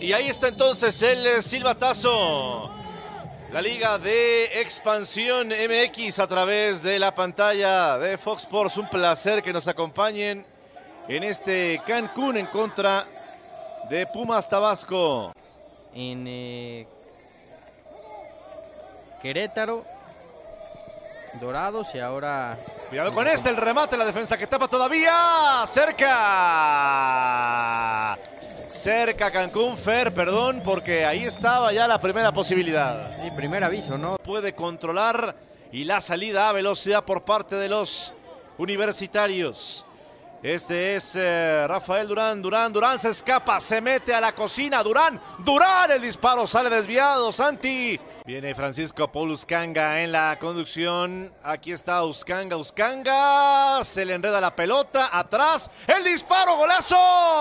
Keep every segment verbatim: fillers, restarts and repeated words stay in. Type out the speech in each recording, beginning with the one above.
Y ahí está entonces el silbatazo. La Liga de Expansión M X a través de la pantalla de Fox Sports. Un placer que nos acompañen en este Cancún en contra de Pumas Tabasco. En eh, Querétaro, Dorados y ahora... Cuidado con este, el remate, la defensa que tapa todavía. Cerca. Cerca Cancún, Fer, perdón, porque ahí estaba ya la primera posibilidad. Sí, primer aviso, ¿no? Puede controlar y la salida a velocidad por parte de los universitarios. Este es eh, Rafael Durán, Durán, Durán se escapa, se mete a la cocina, Durán, Durán, el disparo sale desviado, Santi. Viene Francisco Paul Uzcanga en la conducción, aquí está Uzcanga, Uzcanga, se le enreda la pelota, atrás, el disparo, golazo.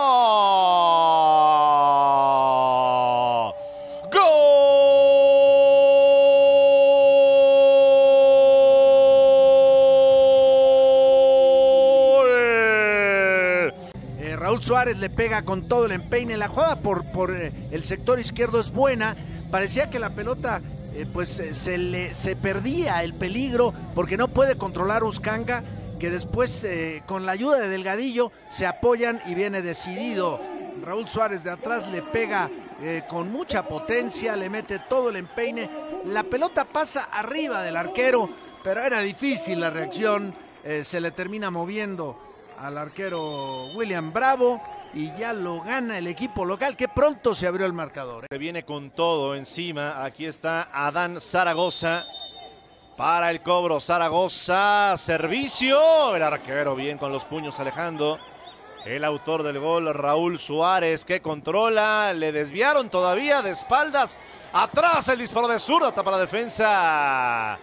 Raúl Suárez le pega con todo el empeine. La jugada por, por eh, el sector izquierdo es buena. Parecía que la pelota eh, pues eh, se le se perdía el peligro porque no puede controlar Uzcanga, que después eh, con la ayuda de Delgadillo se apoyan y viene decidido. Raúl Suárez de atrás le pega eh, con mucha potencia, le mete todo el empeine. La pelota pasa arriba del arquero, pero era difícil la reacción. Eh, se le termina moviendo al arquero William Bravo y ya lo gana el equipo local, que pronto se abrió el marcador. Se viene con todo encima, aquí está Adán Zaragoza para el cobro, Zaragoza, servicio, el arquero bien con los puños alejando, el autor del gol Raúl Suárez que controla, le desviaron todavía de espaldas, atrás el disparo de zurda, tapa la defensa,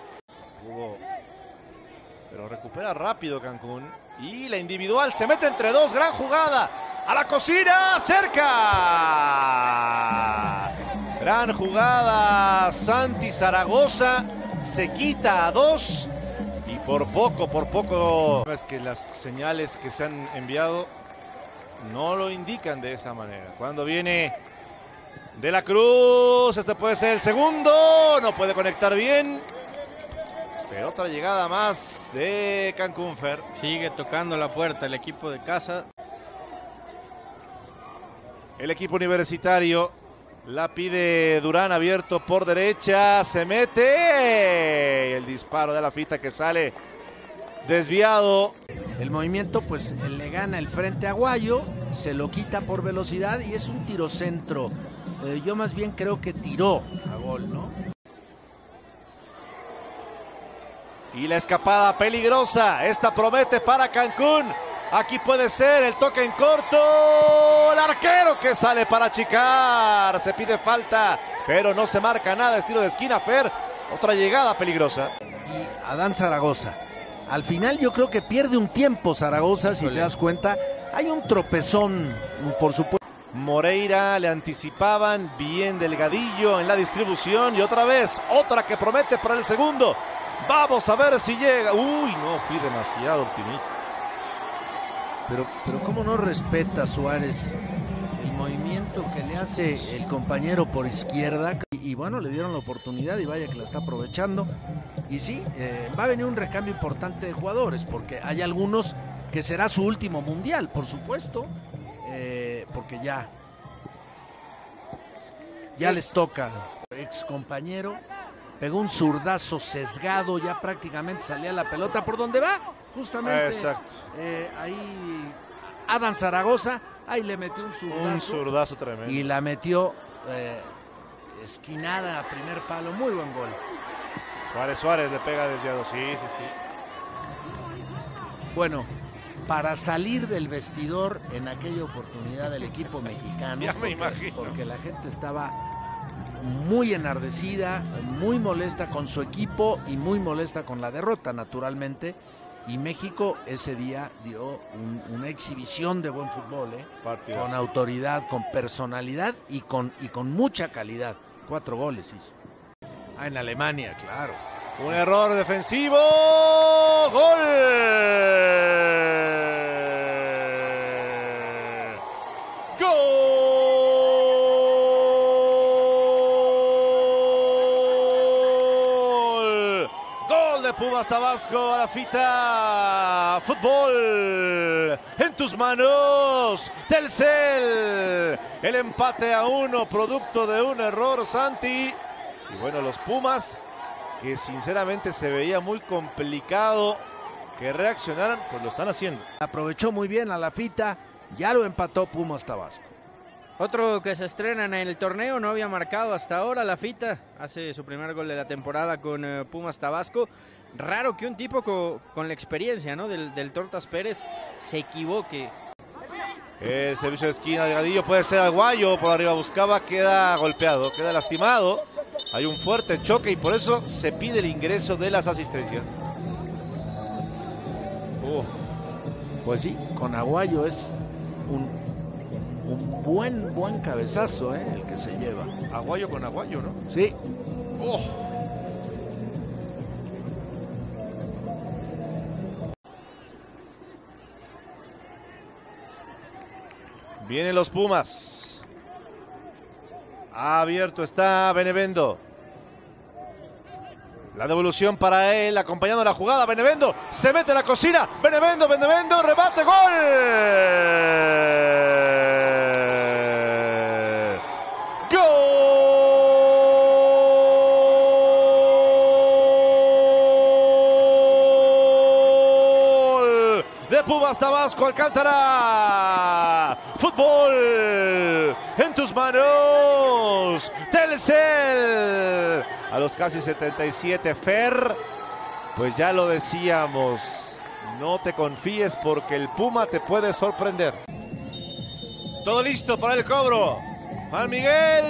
pero recupera rápido Cancún. Y la individual se mete entre dos, gran jugada, a la cocina, cerca. Gran jugada, Santi Zaragoza se quita a dos y por poco, por poco. Es que las señales que se han enviado no lo indican de esa manera. Cuando viene De la Cruz, este puede ser el segundo, no puede conectar bien. Pero otra llegada más de Cancún, Fer. Sigue tocando la puerta el equipo de casa. El equipo universitario la pide Durán, abierto por derecha, se mete. El disparo de la fita que sale desviado. El movimiento pues le gana el frente a Aguayo, se lo quita por velocidad y es un tiro centro. Eh, yo más bien creo que tiró a gol, ¿no? Y la escapada peligrosa, esta promete para Cancún. Aquí puede ser el toque en corto. El arquero que sale para achicar. Se pide falta, pero no se marca nada. Estilo de esquina, Fer. Otra llegada peligrosa. Y Adán Zaragoza. Al final yo creo que pierde un tiempo Zaragoza, si te das cuenta. Hay un tropezón, por supuesto. Moreira le anticipaban. Bien Delgadillo en la distribución. Y otra vez, otra que promete para el segundo. Vamos a ver si llega. Uy, no, fui demasiado optimista. Pero, pero ¿cómo no respeta Suárez el movimiento que le hace el compañero por izquierda? Y, y bueno, le dieron la oportunidad y vaya que la está aprovechando. Y sí, eh, va a venir un recambio importante de jugadores, porque hay algunos que será su último mundial, por supuesto. Eh, porque ya, ya es... les toca. Ex compañero. Pegó un zurdazo sesgado, ya prácticamente salía la pelota por donde va, justamente. Exacto. Eh, ahí Adán Zaragoza, ahí le metió un zurdazo. Un zurdazo tremendo. Y la metió eh, esquinada a primer palo, muy buen gol. Suárez, Suárez le pega desviado, sí, sí, sí. Bueno, para salir del vestidor en aquella oportunidad del equipo mexicano. Ya me porque, imagino. Porque la gente estaba muy enardecida, muy molesta con su equipo y muy molesta con la derrota, naturalmente. Y México ese día dio un, una exhibición de buen fútbol, ¿eh? Con autoridad, con personalidad y con, y con mucha calidad. Cuatro goles hizo. Ah, en Alemania, claro. Un error defensivo. ¡Gol! ¡Gol! de Pumas Tabasco a la fita. Fútbol en tus manos. Telcel. El empate a uno, producto de un error, Santi. Y bueno, los Pumas, que sinceramente se veía muy complicado que reaccionaran, pues lo están haciendo. Aprovechó muy bien a la fita, ya lo empató Pumas Tabasco. Otro que se estrena en el torneo, no había marcado hasta ahora, la fita. Hace su primer gol de la temporada con eh, Pumas Tabasco. Raro que un tipo co con la experiencia, ¿no? del, del Tortas Pérez se equivoque. El servicio de esquina de Gadillo puede ser Aguayo, por arriba buscaba, queda golpeado, queda lastimado. Hay un fuerte choque y por eso se pide el ingreso de las asistencias. Uf. Pues sí, con Aguayo es un, un buen, buen cabezazo, ¿eh? El que se lleva. Aguayo con Aguayo, ¿no? Sí. Oh. Vienen los Pumas. Abierto está Benevendo. La devolución para él, acompañando la jugada. Benevendo se mete en la cocina. Benevendo, Benevendo, rebate, gol. Gol de Pumas Tabasco, Alcántara. Fútbol en tus manos. Telcel. A los casi setenta y siete, Fer, pues ya lo decíamos, no te confíes porque el Puma te puede sorprender. Todo listo para el cobro. Juan Miguel.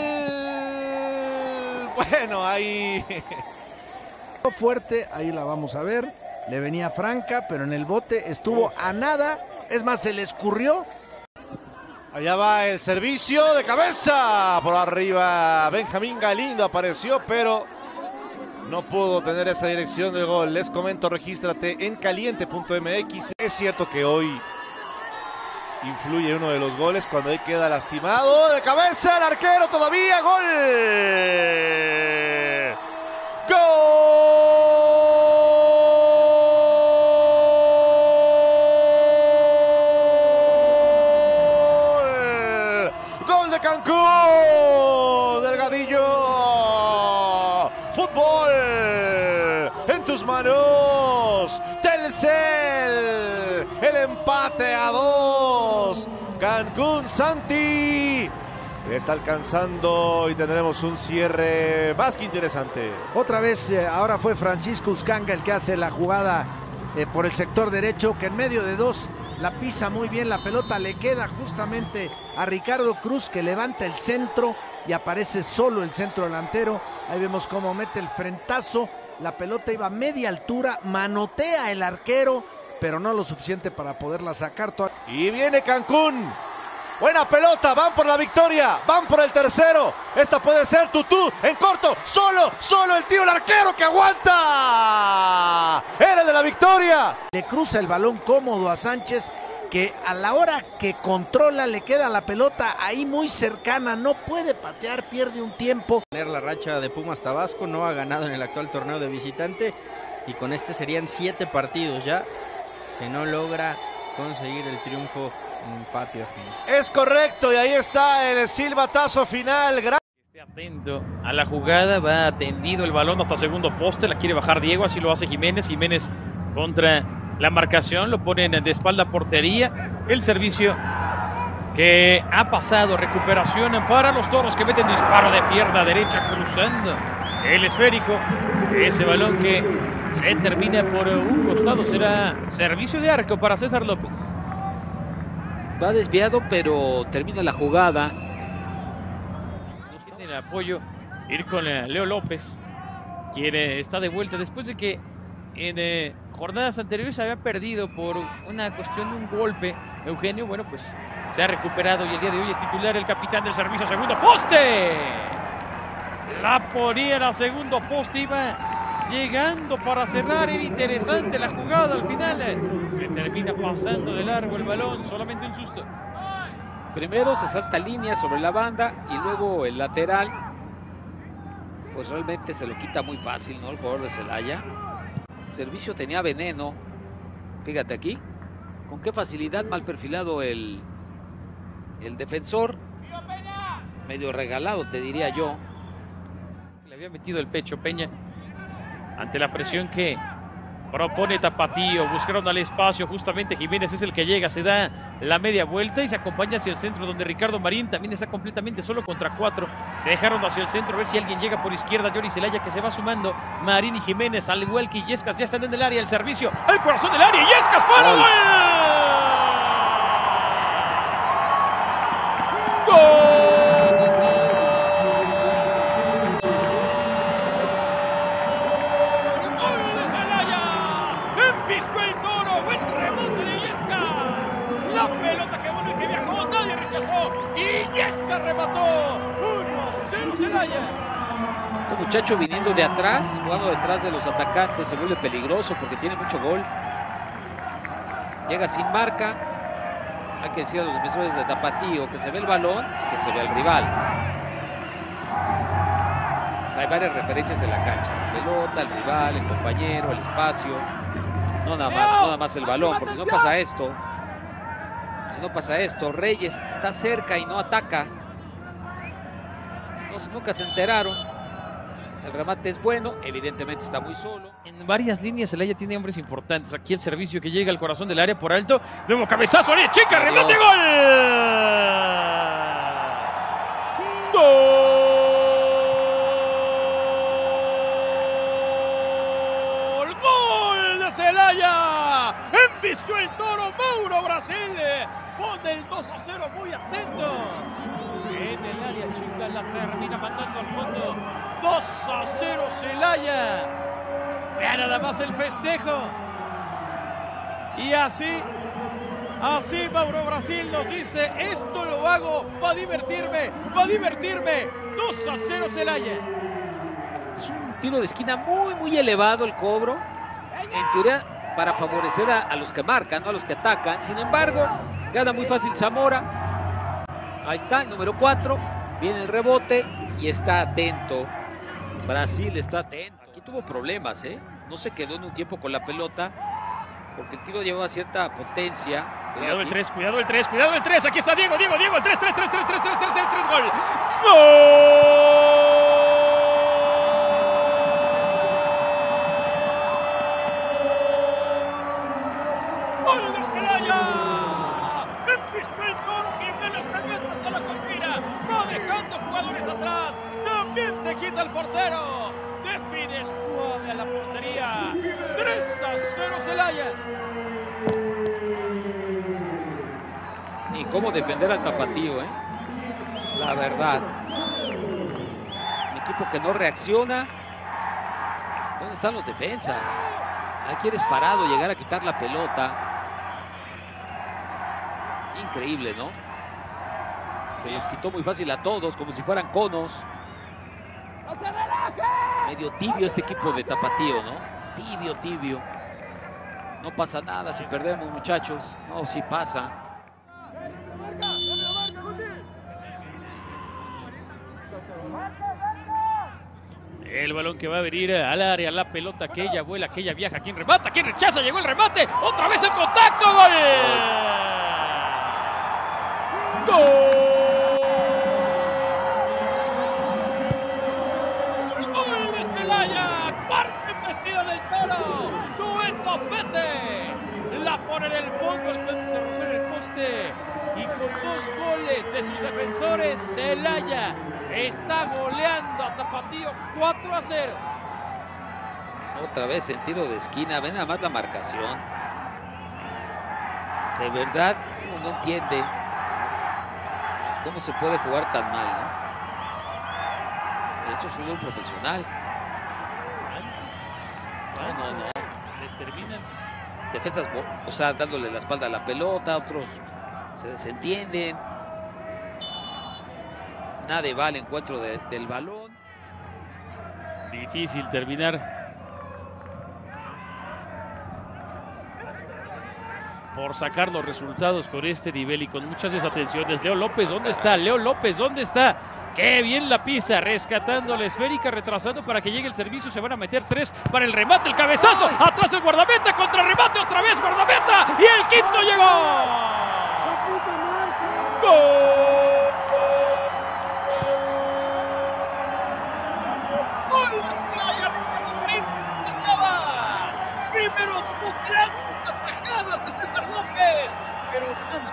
Bueno, ahí. Fuerte, ahí la vamos a ver. Le venía franca, pero en el bote estuvo a nada. Es más, se le escurrió. Allá va el servicio de cabeza. Por arriba Benjamín Galindo apareció, pero no pudo tener esa dirección de gol. Les comento, regístrate en caliente punto m x. Es cierto que hoy influye uno de los goles cuando ahí queda lastimado. De cabeza el arquero todavía. Gol. Gol. Cancún, Delgadillo. Fútbol en tus manos. Telcel. El empate a dos. Cancún, Santi. Está alcanzando y tendremos un cierre más que interesante. Otra vez, eh, ahora fue Francisco Uscanga el que hace la jugada eh, por el sector derecho, que en medio de dos la pisa muy bien, la pelota le queda justamente a Ricardo Cruz, que levanta el centro y aparece solo el centro delantero. Ahí vemos cómo mete el frentazo, la pelota iba a media altura, manotea el arquero, pero no lo suficiente para poderla sacar. Y viene Cancún. Buena pelota, van por la victoria, van por el tercero. Esta puede ser Tutú en corto, solo, solo el tío, el arquero que aguanta. Era de la victoria. Le cruza el balón cómodo a Sánchez, que a la hora que controla le queda la pelota ahí muy cercana, no puede patear, pierde un tiempo. La racha de Pumas Tabasco, no ha ganado en el actual torneo de visitante y con este serían siete partidos ya que no logra conseguir el triunfo en patio ajeno. Es correcto, y ahí está el silbatazo final. Esté atento a la jugada, va atendido el balón hasta segundo poste, la quiere bajar Diego, así lo hace Jiménez. Jiménez contra la marcación, lo ponen de espalda a portería. El servicio que ha pasado, recuperación para los Toros que meten disparo de pierna derecha cruzando el esférico. Ese balón que se termina por un costado, será servicio de arco para César López. Va desviado, pero termina la jugada. No tiene el apoyo, ir con Leo López, quien está de vuelta después de que en eh, jornadas anteriores había perdido por una cuestión de un golpe. Eugenio, bueno, pues se ha recuperado y el día de hoy es titular el capitán del servicio. Segundo poste. La ponía en el segundo poste, iba llegando para cerrar. Era interesante la jugada al final. Se termina pasando de largo el balón, solamente un susto. Primero se salta línea sobre la banda y luego el lateral. Pues realmente se lo quita muy fácil, ¿no? El jugador de Celaya. servicio tenía veneno. Fíjate aquí. Con qué facilidad mal perfilado el, el defensor. Medio regalado, te diría yo. Le había metido el pecho Peña ante la presión que propone Tapatío. Buscaron al espacio, justamente Jiménez es el que llega, se da la media vuelta y se acompaña hacia el centro, donde Ricardo Marín también está completamente solo contra cuatro. Dejaron hacia el centro, a ver si alguien llega por izquierda. Johnny Celaya, que se va sumando. Marín y Jiménez, al igual que Illescas, ya están en el área. El servicio al corazón del área. Illescas para gol. ¡Gol! La pelota que volvió, que viajó, nadie rechazó. Illescas remató. uno a cero Celaya. Este muchacho viniendo de atrás, jugando detrás de los atacantes, se vuelve peligroso porque tiene mucho gol. Llega sin marca. Hay que decir a los defensores de Tapatío que se ve el balón y que se ve al rival. O sea, hay varias referencias en la cancha. La pelota, el rival, el compañero, el espacio. No nada más, no nada más el balón, porque si no pasa esto. Si no pasa esto, Reyes está cerca y no ataca. No, nunca se enteraron. El remate es bueno, evidentemente está muy solo. En varias líneas Celaya tiene hombres importantes. Aquí el servicio que llega al corazón del área por alto. Luego cabezazo, área chica, remate, gol. Gol. Gol de Celaya. Embistió el toro Mauro Brasil. Pone el dos a cero, muy atento. En el área chica la termina mandando al fondo. dos a cero Celaya. Vea nada más el festejo. Y así, así Mauro Brasil nos dice: esto lo hago para divertirme, para divertirme. dos a cero Celaya. Es un tiro de esquina muy, muy elevado el cobro. En teoría, para favorecer a, a los que marcan, no a los que atacan. Sin embargo, gana muy fácil Zamora. Ahí está, el número cuatro. Viene el rebote y está atento. Brasil está atento. Aquí tuvo problemas, ¿eh? No se quedó en un tiempo con la pelota porque el tiro llevaba cierta potencia. Cuidado el tres, cuidado el tres, cuidado el tres. Aquí está Diego, Diego, Diego, el tres, tres, tres, tres, tres, tres, tres, tres, tres, gol. ¡Gol! ¡Gol de Celaya! Empieza el toro, Jiménez cayendo hasta la cosquilla. Va dejando jugadores atrás. También se quita el portero. Define suave a la portería. tres a cero Celaya. Ni cómo defender al Tapatío, ¿eh? La verdad. Un equipo que no reacciona. ¿Dónde están los defensas? Ahí quieres parado llegar a quitar la pelota. Increíble, ¿no? Se los quitó muy fácil a todos, como si fueran conos. Medio tibio este equipo de Tapatío, ¿no? Tibio, tibio. No pasa nada si perdemos, muchachos. No, sí pasa. El balón que va a venir al área, la pelota que ella vuela, que ella viaja. ¿Quién remata? ¿Quién rechaza? Llegó el remate. Otra vez el contacto. ¡Gol! ¡Gol! ¡Gol de Celaya! Parte embestida del toro. Dueto Pete. La pone en el fondo, alcanza a rozar el poste. Y con dos goles de sus defensores, Celaya está goleando a Tapatío cuatro a cero. Otra vez el tiro de esquina. Ven nada más la marcación. De verdad, uno no entiende cómo se puede jugar tan mal, ¿no? Esto es fútbol profesional. No, no, no. Les terminan. Defensas, o sea, dándole la espalda a la pelota, otros se desentienden. Nadie va al encuentro de, del balón. Difícil terminar por sacar los resultados con este nivel y con muchas desatenciones. Leo López, ¿dónde está? Leo López, ¿dónde está? Qué bien la pisa, rescatando la esférica, retrasando para que llegue el servicio. Se van a meter tres para el remate, el cabezazo. Atrás el guardameta, contra remate, otra vez guardameta. Y el quinto llegó. ¡Gol! ¡Gol! Primero dos grandes atajadas de César López. Pero nada,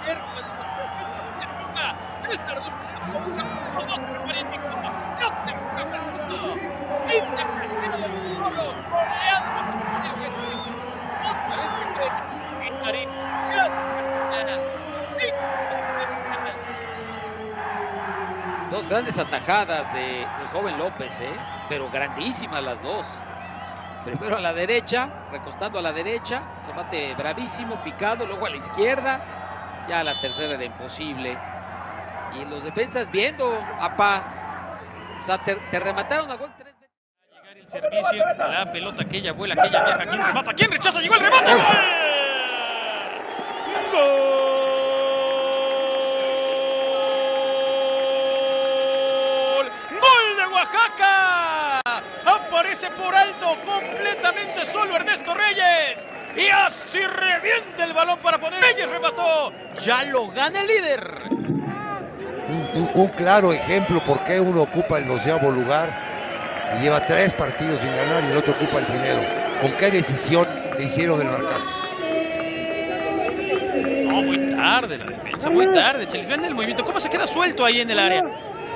César López los dos preparíticos, ya termina el mundo, veinte presiones del Colo, goleando otra vez que creen, y Tarín ya termina, Dos grandes atajadas de, del joven López, ¿eh? Pero grandísimas las dos. Primero a la derecha, recostando a la derecha, remate bravísimo, picado, luego a la izquierda, ya a la tercera era imposible. Y los defensas viendo, apa, o sea, te, te remataron a gol tres veces. Llegar el servicio, la pelota que ella vuela, que ella viaja, ¿quién remata? ¿Quién rechaza? Llegó el remate. ¡Gol! ¡Gol! ¡Gol de Oaxaca! Aparece por alto, completamente solo Ernesto Reyes. Y así revienta el balón para poner. Reyes remató. Ya lo gana el líder. Un, un, un claro ejemplo por qué uno ocupa el doceavo lugar y lleva tres partidos sin ganar y el otro ocupa el primero. ¿Con qué decisión le hicieron el marcaje? No, muy tarde la defensa, muy tarde. Chelis, ven el movimiento, cómo se queda suelto ahí en el área.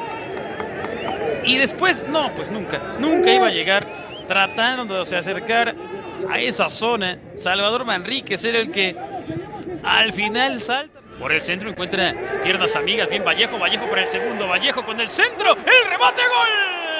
Y después, no, pues nunca, nunca iba a llegar. Tratando de acercar a esa zona. Salvador Manríquez era el que al final salta. Por el centro encuentra piernas amigas. Bien Vallejo, Vallejo para el segundo. Vallejo con el centro. El remate, gol.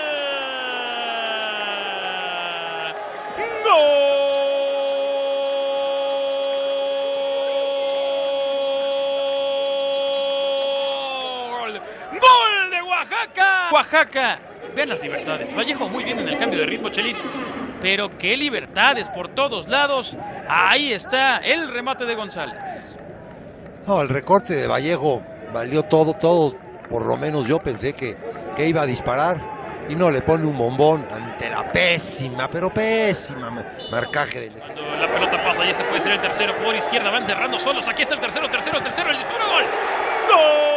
Gol. Gol de Oaxaca. Oaxaca. Vean las libertades. Vallejo muy bien en el cambio de ritmo, Chelis. Pero qué libertades por todos lados. Ahí está el remate de González. No, el recorte de Vallejo valió todo, todo. Por lo menos yo pensé que, que iba a disparar y no le pone un bombón ante la pésima, pero pésima marcaje del defensa. Cuando la pelota pasa y este puede ser el tercero por izquierda, van cerrando solos. Aquí está el tercero, tercero, el tercero, el disparo, gol. ¡Gol!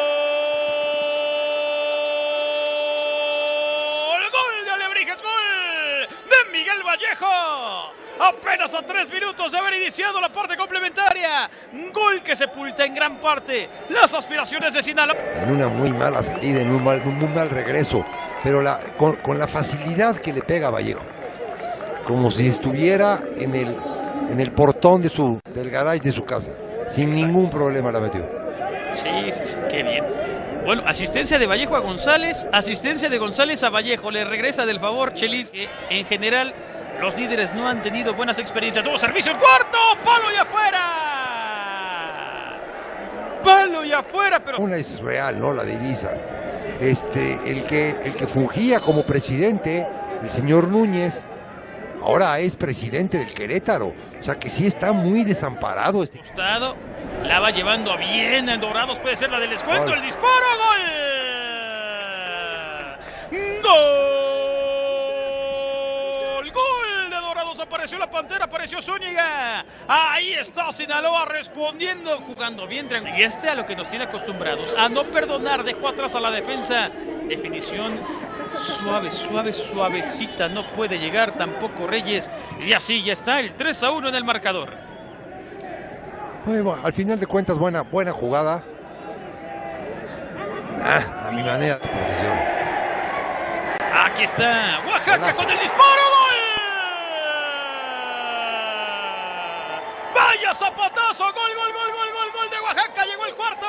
Miguel Vallejo, apenas a tres minutos de haber iniciado la parte complementaria. Gol que sepulta en gran parte las aspiraciones de Sinaloa. En una muy mala salida, en un, mal, un muy mal regreso, pero la, con, con la facilidad que le pega a Vallejo, como si estuviera en el, en el portón de su, del garage de su casa, sin Exacto. ningún problema la metió. Sí, sí, sí, qué bien. Bueno, asistencia de Vallejo a González, asistencia de González a Vallejo, le regresa del favor Chelis, que en general los líderes no han tenido buenas experiencias. Tuvo servicio, cuarto, palo y afuera. Palo y afuera, pero... Una es real, ¿no? La de Ibiza. Este, el que, el que fungía como presidente, el señor Núñez, ahora es presidente del Querétaro. O sea que sí está muy desamparado este... Gustado. La va llevando bien en Dorados, puede ser la del descuento, gol. El disparo, gol. Gol. Gol de Dorados, apareció la Pantera, apareció Zúñiga. Ahí está Sinaloa respondiendo, jugando bien. Y este a lo que nos tiene acostumbrados, a no perdonar, dejó atrás a la defensa. Definición suave, suave, suavecita, no puede llegar tampoco Reyes. Y así ya está el tres a uno en el marcador. Bueno, al final de cuentas, buena, buena jugada. Ah, a mi manera de profesión. Aquí está Oaxaca Golazo. Con el disparo, gol. Vaya zapatazo, gol, gol, gol, gol, gol, gol de Oaxaca, llegó el cuarto.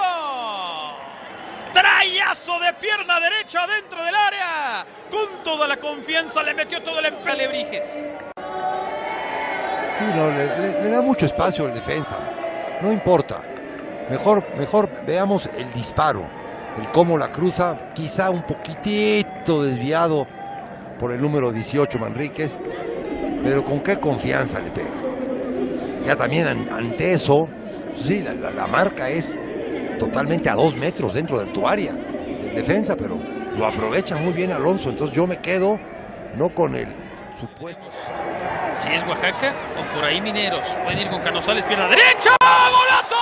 Trayazo de pierna derecha dentro del área. Con toda la confianza le metió todo el empuje a Lebrijes. Sí, no, le, le, le da mucho espacio al defensa. No importa, mejor, mejor veamos el disparo, el cómo la cruza, quizá un poquitito desviado por el número dieciocho Manríquez, pero con qué confianza le pega. Ya también ante eso, sí, la, la, la marca es totalmente a dos metros dentro de tu área. del defensa, pero lo aprovecha muy bien Alonso. Entonces yo me quedo no con el supuesto. Si es Oaxaca o por ahí Mineros. Pueden ir con Canozales, pierna derecha. ¡Golazo!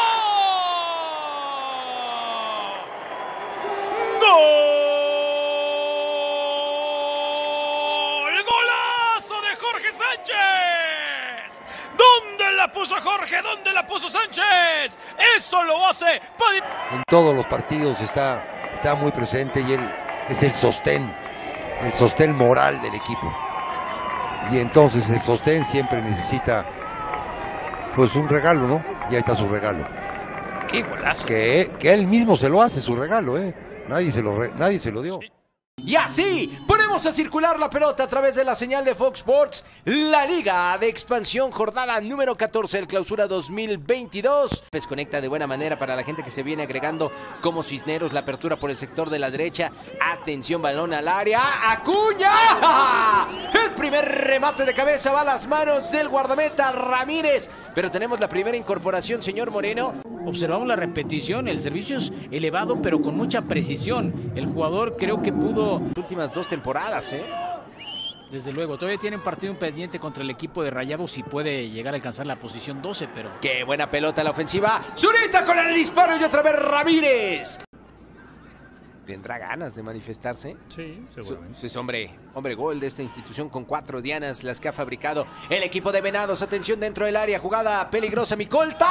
¡Gol! ¡Golazo de Jorge Sánchez! ¿Dónde la puso Jorge? ¿Dónde la puso Sánchez? Eso lo hace. En todos los partidos está, está muy presente y él es el sostén, el sostén moral del equipo. Y entonces el sostén siempre necesita pues un regalo, ¿no? Y ahí está su regalo. ¡Qué golazo! Que, que él mismo se lo hace, su regalo, ¿eh? Nadie se lo, re, nadie se lo dio. Sí. Y así ponemos a circular la pelota a través de la señal de Fox Sports, la Liga de Expansión, jornada número catorce del Clausura dos mil veintidós. Pues conecta de buena manera para la gente que se viene agregando como Cisneros, la apertura por el sector de la derecha. Atención, balón al área. ¡Acuña! El primer remate de cabeza va a las manos del guardameta Ramírez. Pero tenemos la primera incorporación, señor Moreno. Observamos la repetición, el servicio es elevado pero con mucha precisión. El jugador creo que pudo... Últimas dos temporadas, ¿eh? Desde luego, todavía tienen partido pendiente contra el equipo de Rayados y puede llegar a alcanzar la posición doce, pero... ¡Qué buena pelota la ofensiva! ¡Zurita con el disparo y otra vez Ramírez! ¿Tendrá ganas de manifestarse? Sí, seguramente. Es hombre, hombre gol de esta institución con cuatro dianas, las que ha fabricado el equipo de Venados. Atención dentro del área, jugada peligrosa, Micolta.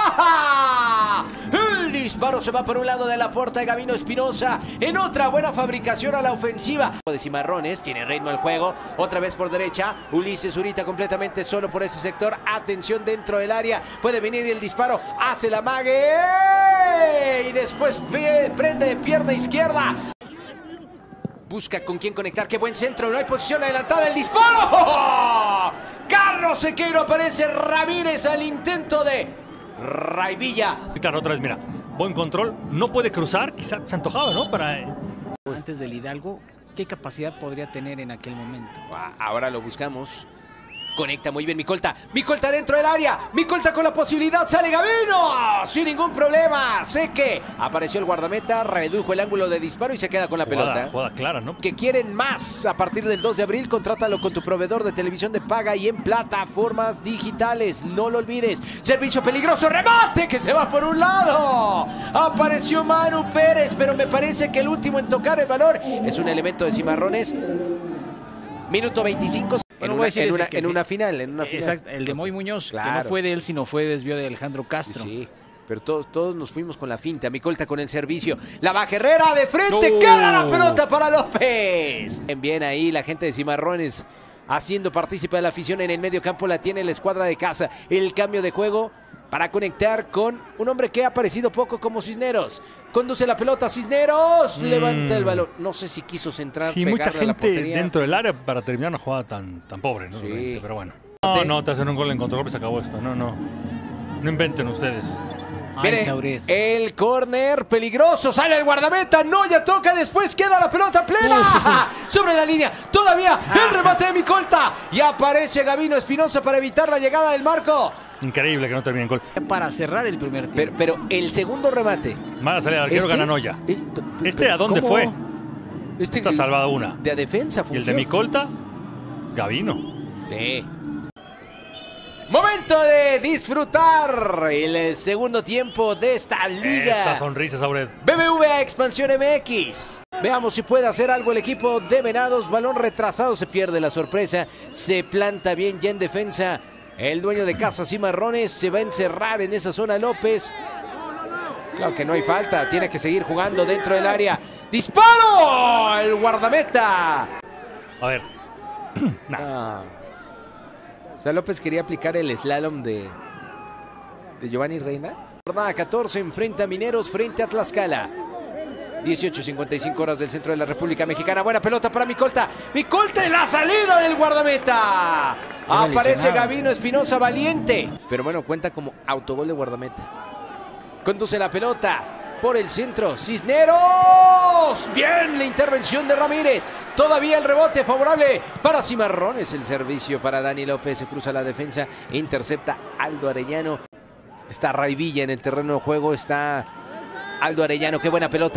El disparo se va por un lado de la puerta de Gabino Espinosa. En otra buena fabricación a la ofensiva de Cimarrones, tiene ritmo el juego. Otra vez por derecha, Ulises Zurita completamente solo por ese sector. Atención dentro del área, puede venir el disparo, hace la mague. Y después prende de pierna izquierda. Busca con quién conectar, qué buen centro, no hay posición adelantada, el disparo. ¡Oh! Carlos Sequeiro, aparece Ramírez al intento de Raivilla. Claro, otra vez, mira, buen control, no puede cruzar, quizá se antojaba, ¿no? Para... Antes del Hidalgo, ¿qué capacidad podría tener en aquel momento? Ahora lo buscamos. Conecta muy bien Micolta. Micolta dentro del área. Micolta con la posibilidad. Sale Gabino. Sin ningún problema. Sé que apareció el guardameta. Redujo el ángulo de disparo y se queda con la jugada, pelota. Jugada clara, ¿no? Que quieren más a partir del dos de abril. Contrátalo con tu proveedor de televisión de paga y en plataformas digitales. No lo olvides. Servicio peligroso. Remate que se va por un lado. Apareció Manu Pérez. Pero me parece que el último en tocar el balón es un elemento de Cimarrones. Minuto veinticinco. En, Bueno, una, en, una, que, en una final, en una final. Exacto, el de Moy Muñoz, Claro. que no fue de él, sino fue desvío de Alejandro Castro. Sí, sí, pero todos, todos nos fuimos con la finta. Micolta con el servicio. La baja Herrera de frente. ¡No! ¡Queda la pelota para López! Bien, bien ahí la gente de Cimarrones haciendo partícipe de la afición en el medio campo. La tiene la escuadra de casa. El cambio de juego para conectar con un hombre que ha aparecido poco como Cisneros. Conduce la pelota, Cisneros. Mm. Levanta el balón. No sé si quiso centrar. Sí, mucha pegarle a la gente portería. dentro del área para terminar una jugada tan, tan pobre, ¿no? Sí. Realmente, pero bueno. No, no, te hacen un gol en contragolpe y se acabó esto. No, no. No inventen ustedes. Viene Ay, Saurez. el córner peligroso, sale el guardameta, no ya toca, después queda la pelota plena sobre la línea, todavía el remate de Micolta y aparece Gabino Espinosa para evitar la llegada del marco. Increíble que no termine en gol. Para cerrar el primer tiempo. Pero, pero el segundo remate. Mala salida del arquero, Este- gana Noya. eh, ¿Este a dónde ¿cómo? fue? Este Está salvada una. de defensa Y fungió. el de Micolta, Gabino. Sí. Momento de disfrutar el segundo tiempo de esta liga. Esa sonrisa, Sauret. B B V A Expansión M X. Veamos si puede hacer algo el equipo de Venados. Balón retrasado, se pierde la sorpresa. Se planta bien ya en defensa. El dueño de casa Cimarrones se va a encerrar en esa zona López. Claro que no hay falta. Tiene que seguir jugando dentro del área. ¡Disparo! El guardameta. A ver. Nah. Ah. O sea, López quería aplicar el slalom de, de Giovanni Reina. Jornada catorce enfrenta a Mineros frente a Tlaxcala. dieciocho cincuenta y cinco horas del centro de la República Mexicana. Buena pelota para Micolta. Micolta en la salida del guardameta. Aparece Gabino Espinosa valiente. Pero bueno, cuenta como autogol de guardameta. Conduce la pelota por el centro. Cisneros. Bien la intervención de Ramírez. Todavía el rebote favorable para Cimarrones. El servicio para Dani López. Se cruza la defensa. Intercepta Aldo Arellano. Está Raivilla en el terreno de juego. Está Aldo Arellano. Qué buena pelota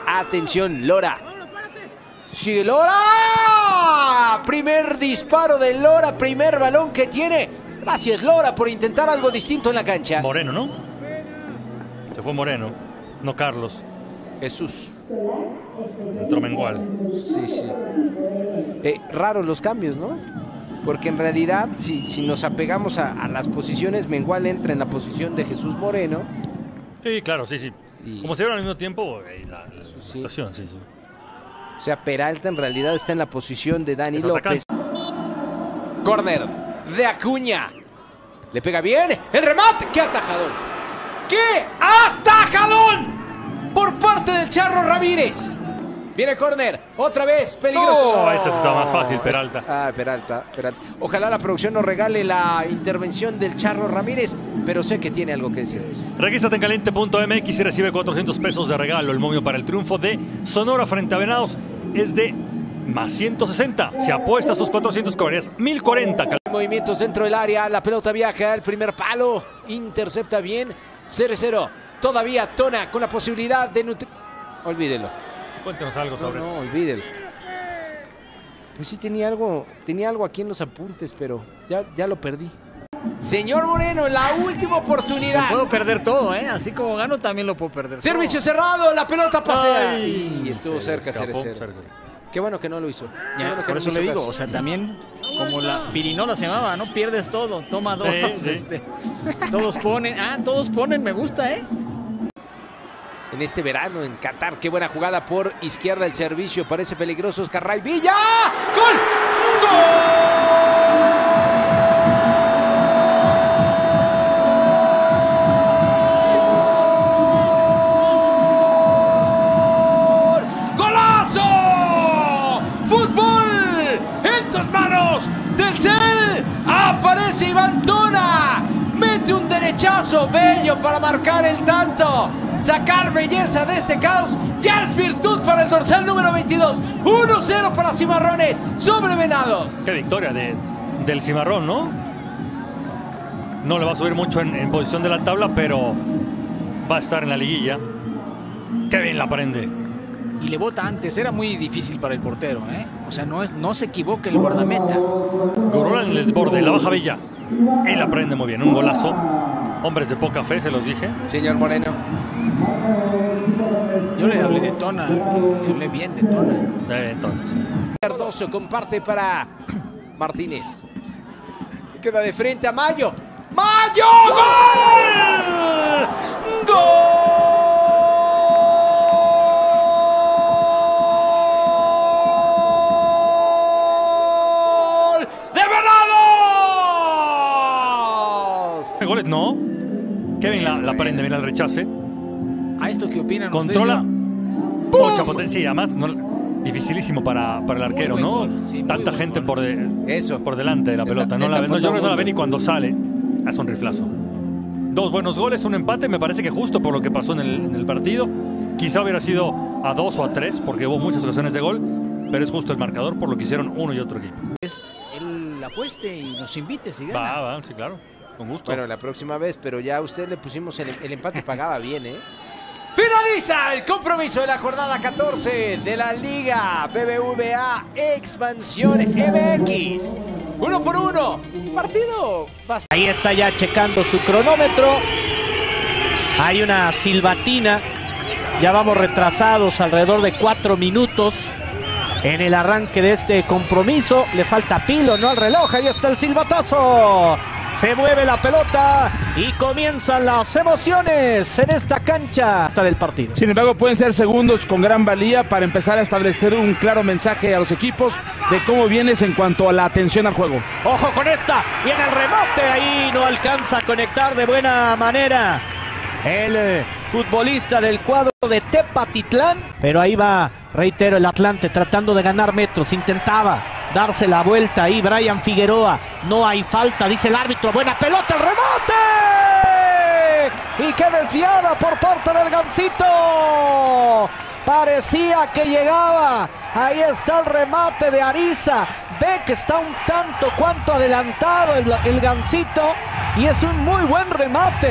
Atención, Lora. Sigue Lora. Primer disparo de Lora, primer balón que tiene. Gracias, Lora, por intentar algo distinto en la cancha. Moreno, ¿no? Se fue Moreno, no Carlos. Jesús. Entró Mengual. Sí, sí. Eh, raros los cambios, ¿no? Porque en realidad, si, si nos apegamos a, a las posiciones, Mengual entra en la posición de Jesús Moreno. Sí, claro, sí, sí. Y... Como se vieron al mismo tiempo, eh, la, la, la Sí. estación, sí, sí. O sea, Peralta en realidad está en la posición de Dani Es López. Corner de Acuña. Le pega bien. El remate. ¡Qué atajadón! ¡Qué atajadón! Por parte del Charro Ramírez. Viene córner. Otra vez. Peligroso. Oh, esta está más fácil, Peralta. Ah, Peralta, Peralta. Ojalá la producción nos regale la intervención del Charro Ramírez, pero sé que tiene algo que decir. Regístrate en caliente punto m x y recibe cuatrocientos pesos de regalo. El momio para el triunfo de Sonora frente a Venados es de más ciento sesenta. Si apuestas sus cuatrocientos, cobrarías mil cuarenta. Movimientos dentro del área. La pelota viaja al primer palo. Intercepta bien. cero cero. Todavía Tona con la posibilidad de nutrir. Olvídelo. Cuéntanos algo sobre. No, no, olvídelo. Pues sí tenía algo, tenía algo aquí en los apuntes, pero ya, ya lo perdí. Señor Moreno, la última oportunidad. Lo puedo perder todo, ¿eh? Así como gano, también lo puedo perder. Servicio todo. Cerrado, la pelota pasea. Ay, y estuvo se cerca, escapó, cero cero. Qué bueno que no lo hizo. Qué Ya, bueno que por no eso hizo le digo, caso. o sea, también como la pirinola se llamaba, ¿no? Pierdes todo, toma dos. Sí, sí. Este, todos ponen, ah, todos ponen, me gusta, ¿eh? En este verano en Qatar, qué buena jugada por izquierda, el servicio parece peligroso. Oscar Ray Villa. ¡Gol! ¡Gol! ¡Golazo! ¡Fútbol! En tus manos del Cel. Aparece Iván Tona. Mete un derechazo bello para marcar el tanto. Sacar belleza de este caos. Ya es virtud para el dorsal número veintidós. uno cero para Cimarrones sobre Venados. Qué victoria de, del Cimarrón, ¿no? No le va a subir mucho en, en posición de la tabla, pero va a estar en la liguilla. Qué bien la prende. Y le bota antes, era muy difícil para el portero, ¿eh? O sea, no, es, no se equivoque el guardameta. Gurrola en el desborde, la baja Villa. Y la prende muy bien, un golazo. Hombres de poca fe, se los dije. Señor Moreno. Yo le hablé de Tona, le hablé bien de Tona. Eh, entonces. Cardoso comparte para Martínez. Queda de frente a Mayo. ¡Mayo! ¡Gol! ¡Gol! ¡De Venados! Goles no. Kevin la, la prende, mira el rechace. ¿A esto qué opinan Controla. ustedes? Mucha potencia. Sí, además, no, dificilísimo para, para el arquero, Muy ¿no? buen gol, sí, muy Tanta buen gente gol. por, de, Eso. por delante de la pelota. No Le la, ve- no, tapó yo todo creo que no la mundo. ven y cuando sale, hace un riflazo. Dos buenos goles, un empate. Me parece que justo por lo que pasó en el, en el partido. Quizá hubiera sido a dos o a tres, porque hubo muchas ocasiones de gol. Pero es justo el marcador por lo que hicieron uno y otro equipo. Él apueste y nos invite si gana. Va, va, sí, claro. Con gusto. Bueno, la próxima vez, pero ya a usted le pusimos el, el empate, pagaba bien, ¿eh? Finaliza el compromiso de la jornada catorce de la Liga B B V A Expansión M X. Uno por uno. Partido bastante. Ahí está ya checando su cronómetro. Hay una silbatina. Ya vamos retrasados alrededor de cuatro minutos en el arranque de este compromiso. Le falta pilo, ¿no? Al reloj. Ahí está el silbatazo. Se mueve la pelota y comienzan las emociones en esta cancha del partido. Sin embargo, pueden ser segundos con gran valía para empezar a establecer un claro mensaje a los equipos de cómo vienes en cuanto a la atención al juego. Ojo con esta. Viene el remate. Ahí no alcanza a conectar de buena manera el eh, futbolista del cuadro de Tepatitlán. Pero ahí va, reitero, el Atlante tratando de ganar metros. Intentaba darse la vuelta ahí Brian Figueroa. No hay falta, dice el árbitro. Buena pelota, el remate. Y qué desviada por parte del Gansito. Parecía que llegaba. Ahí está el remate de Ariza. Ve que está un tanto cuanto adelantado el, el Gansito. Y es un muy buen remate.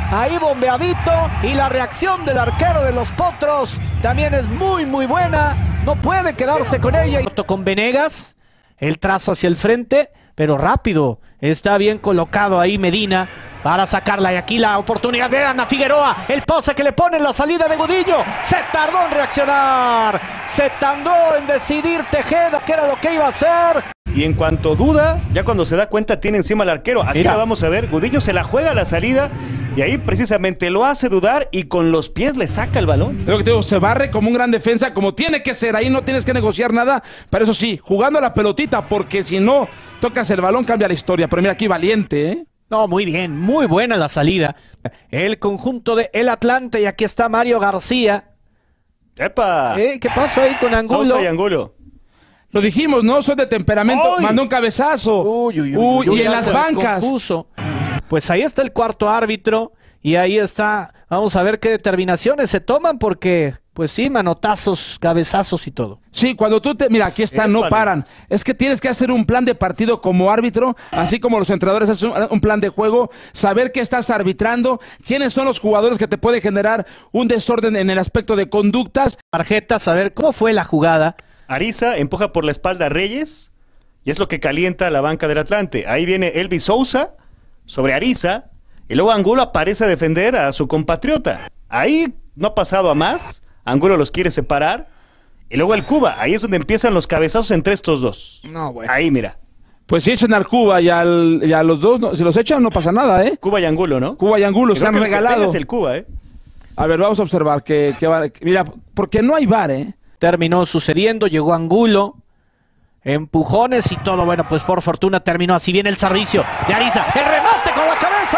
ahí bombeadito, y la reacción del arquero de los Potros también es muy muy buena, no puede quedarse con ella. Con Venegas, el trazo hacia el frente, pero rápido, está bien colocado ahí Medina para sacarla, y aquí la oportunidad de Ana Figueroa, el pase que le pone en la salida de Gudiño, se tardó en reaccionar, se tardó en decidir Tejeda qué era lo que iba a hacer. Y en cuanto duda, ya cuando se da cuenta tiene encima al arquero. Aquí Mira. la vamos a ver, Gudiño se la juega a la salida y ahí precisamente lo hace dudar y con los pies le saca el balón. Lo que te digo, se barre como un gran defensa, como tiene que ser, ahí no tienes que negociar nada, pero eso sí, jugando a la pelotita, porque si no tocas el balón cambia la historia. Pero mira aquí valiente, ¿eh? No, muy bien, muy buena la salida. El conjunto de El Atlante, y aquí está Mario García. ¡Epa! ¿Eh? ¿Qué pasa ahí con Angulo? Sosa y Angulo. Lo dijimos, ¿no? Son de temperamento. ¡Ay! Mandó un cabezazo. Uy, uy, uy, Uy, uy, y en ya las se bancas. descompuso. Pues ahí está el cuarto árbitro. Y ahí está. Vamos a ver qué determinaciones se toman, porque, pues sí, manotazos, cabezazos y todo. Sí, cuando tú te... Mira, aquí está, no Épale. paran. Es que tienes que hacer un plan de partido como árbitro, así como los entrenadores hacen un, un plan de juego, saber qué estás arbitrando, quiénes son los jugadores que te pueden generar un desorden en el aspecto de conductas. Tarjetas, a ver cómo fue la jugada. Ariza empuja por la espalda a Reyes y es lo que calienta la banca del Atlante. Ahí viene Elvis Sousa sobre Ariza y luego Angulo aparece a defender a su compatriota. Ahí no ha pasado a más. Angulo los quiere separar y luego el Cuba. Ahí es donde empiezan los cabezazos entre estos dos. No, bueno. Ahí mira. Pues si echan al Cuba y, al, y a los dos, no, si los echan no pasa nada, ¿eh? Cuba y Angulo, ¿no? Cuba y Angulo se Creo han que lo que pega regalado. es el Cuba, ¿eh? A ver, vamos a observar que, que va- que- mira, porque no hay VAR, ¿eh? Terminó sucediendo, llegó Angulo, empujones y todo. Bueno, pues por fortuna terminó así. Viene el servicio de Ariza, el remate con la cabeza.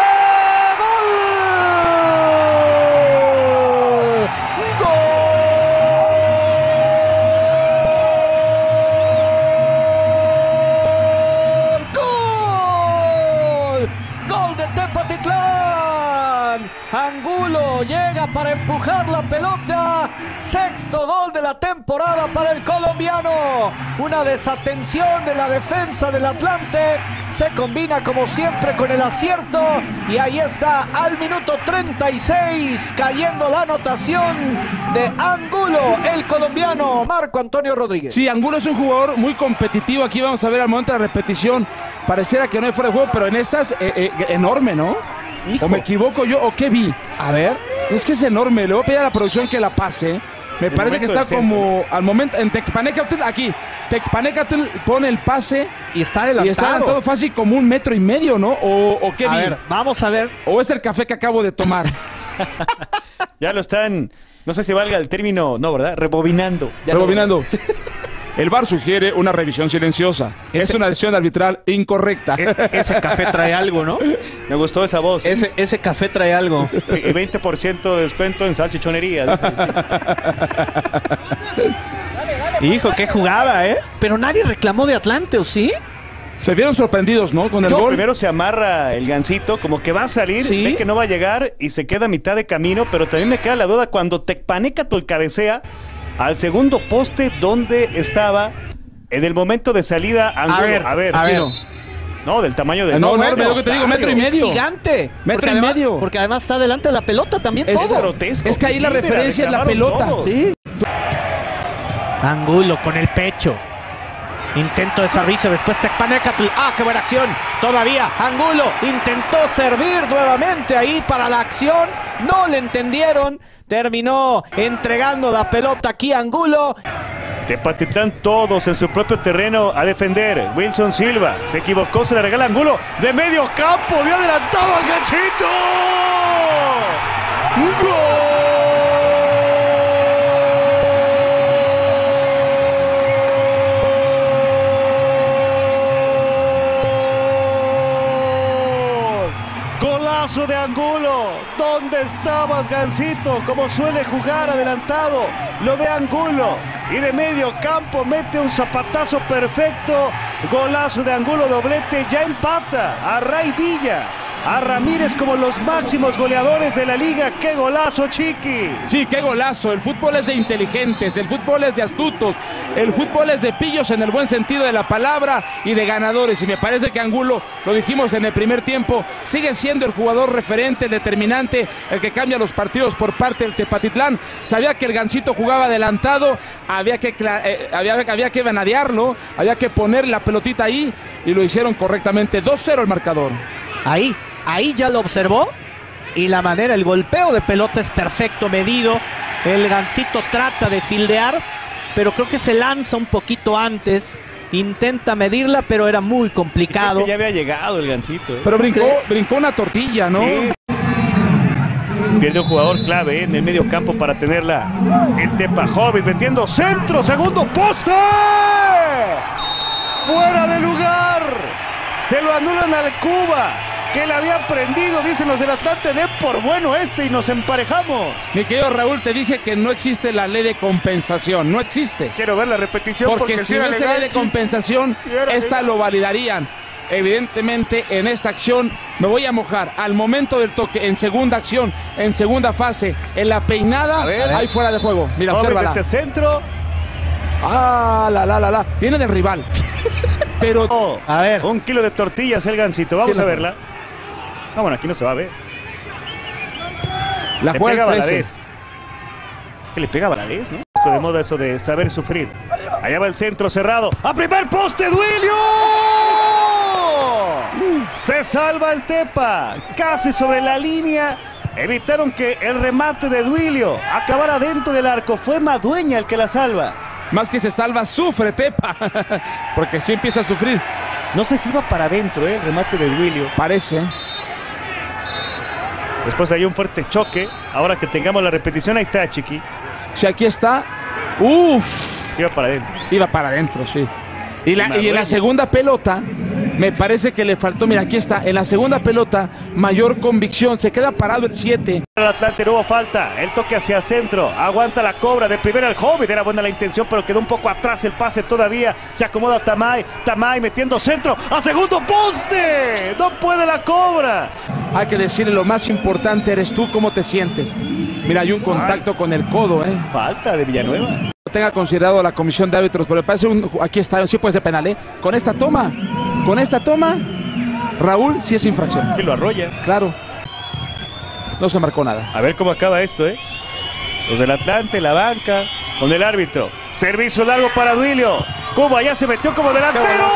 ¡Gol! ¡Gol! ¡Gol de Tepatitlán! Angulo llega para empujar la pelota. Sexto gol de la temporada para el colombiano. Una desatención de la defensa del Atlante. Se combina como siempre con el acierto. Y ahí está al minuto treinta y seis cayendo la anotación de Angulo, el colombiano Marco Antonio Rodríguez. Sí, Angulo es un jugador muy competitivo. Aquí vamos a ver al momento de la repetición. Pareciera que no hay fuera de juego, pero en estas, eh, eh, enorme, ¿no? Hijo. ¿O me equivoco yo o qué vi? A ver. Es que es enorme. Le voy a pedir a la producción que la pase. Me El parece que momento está del como al momento en Tecpanecatl, aquí. Tecpanecatl pone el pase Y está adelantado. y está adelantado fácil como un metro y medio, ¿no? ¿O, o qué A vi? ver, vamos a ver. ¿O es el café que acabo de tomar? Ya lo están, no sé si valga el término, no, ¿verdad? Rebobinando. Ya lo- Rebobinando. El V A R sugiere una revisión silenciosa. Es Ese- una decisión arbitral incorrecta. E- ese café trae algo, ¿no? Me gustó esa voz. Ese, ese café trae algo. Y veinte por ciento de descuento en salchichonería. Hijo, qué jugada, ¿eh? Pero nadie reclamó de Atlante, ¿o sí? Se vieron sorprendidos, ¿no? Con el No, gol. primero se amarra el gancito, como que va a salir, Sí. ve que no va a llegar y se queda a mitad de camino, pero también me queda la duda cuando Tecpanecatl cabecea al segundo poste donde estaba en el momento de salida Angulo. A ver, a ver, a ver. no, del tamaño del No, no, no, bueno, lo que te digo, metro y Es medio. gigante. Metro Porque y además- medio. Porque además está delante de la pelota también Es todo. grotesco. Es que ahí Sí, la mira, referencia es la reclamaron pelota. todos. Sí. Angulo con el pecho. Intento de servicio, después Tecpanecatl. ¡Ah, qué buena acción! Todavía Angulo intentó servir nuevamente ahí para la acción. No le entendieron. Terminó entregando la pelota aquí Angulo. Tepatitlán todos en su propio terreno a defender. Wilson Silva se equivocó, se le regala Angulo de medio campo, vio adelantado al ganchito. ¡Gol! Golazo de Angulo. ¿Dónde estabas, Gancito? Como suele jugar adelantado. Lo ve Angulo. Y de medio campo mete un zapatazo perfecto. Golazo de Angulo, doblete. Ya empata a Ray Villa. a Ramírez como los máximos goleadores de la liga. ¡Qué golazo, Chiqui! Sí, qué golazo. El fútbol es de inteligentes, el fútbol es de astutos, el fútbol es de pillos en el buen sentido de la palabra y de ganadores. Y me parece que Angulo, lo dijimos en el primer tiempo, sigue siendo el jugador referente, determinante, el que cambia los partidos por parte del Tepatitlán. Sabía que el Gansito jugaba adelantado, había que, eh, había, había que vanadearlo, había que poner la pelotita ahí y lo hicieron correctamente. dos cero el marcador. Ahí, ahí ya lo observó y la manera, el golpeo de pelota es perfecto, medido. El Gansito trata de fildear, pero creo que se lanza un poquito antes. Intenta medirla, pero era muy complicado. Creo que ya había llegado el Gansito. ¿eh? Pero brincó, brincó una tortilla, ¿no? Sí. Pierde un jugador clave ¿eh? en el medio campo para tenerla. El Tepa Hobbit metiendo centro, segundo poste. Fuera de lugar. Se lo anulan al Cuba, que le había prendido, dicen los del Atlante, de por bueno este y nos emparejamos. Mi querido Raúl, te dije que no existe la ley de compensación, no existe. Quiero ver la repetición porque, porque si hubiese ley de compensación, si esta legal. Lo validarían. Evidentemente en esta acción me voy a mojar al momento del toque, en segunda acción, en segunda fase, en la peinada, ver, ahí fuera de juego. Mira, obsérvala. Este centro. Ah, la, la, la, la. Viene del rival. Pero, oh, a ver. Un kilo de tortillas el Gansito. Vamos a verla. Ah, bueno, aquí no se va a ver. La le juega pega a Valadez. Es que le pega a Valadez, ¿no? Esto de moda, eso de saber sufrir. Allá va el centro cerrado. ¡A primer poste, Duilio! Se salva el Tepa. Casi sobre la línea. Evitaron que el remate de Duilio acabara dentro del arco. Fue Madueña el que la salva. Más que se salva, sufre Tepa. Porque sí empieza a sufrir. No sé si iba para adentro, ¿eh? El remate de Duilio. Parece. Después hay un fuerte choque. Ahora que tengamos la repetición, ahí está, Chiqui. Sí, aquí está. Uf. Iba para adentro. Iba para adentro, sí. Y, la, y en la segunda pelota, me parece que le faltó, mira, aquí está, en la segunda pelota, mayor convicción, se queda parado el siete. El Atlante no hubo falta, el toque hacia centro, aguanta la cobra de primera el Hobbit, era buena la intención, pero quedó un poco atrás el pase todavía, se acomoda Tamay, Tamay metiendo centro, a segundo poste, no puede la cobra. Hay que decirle, lo más importante eres tú, cómo te sientes. Mira, hay un contacto Ay. con el codo, ¿eh? Falta de Villanueva. Tenga considerado la comisión de árbitros, pero me parece un, aquí está, sí puede ser penal, ¿eh? Con esta toma, con esta toma, Raúl, sí es infracción. Y lo arrolla. Claro. No se marcó nada. A ver cómo acaba esto, ¿eh? Los del Atlante, la banca, con el árbitro. Servicio largo para Duilio. Cuba ya se metió como delantero.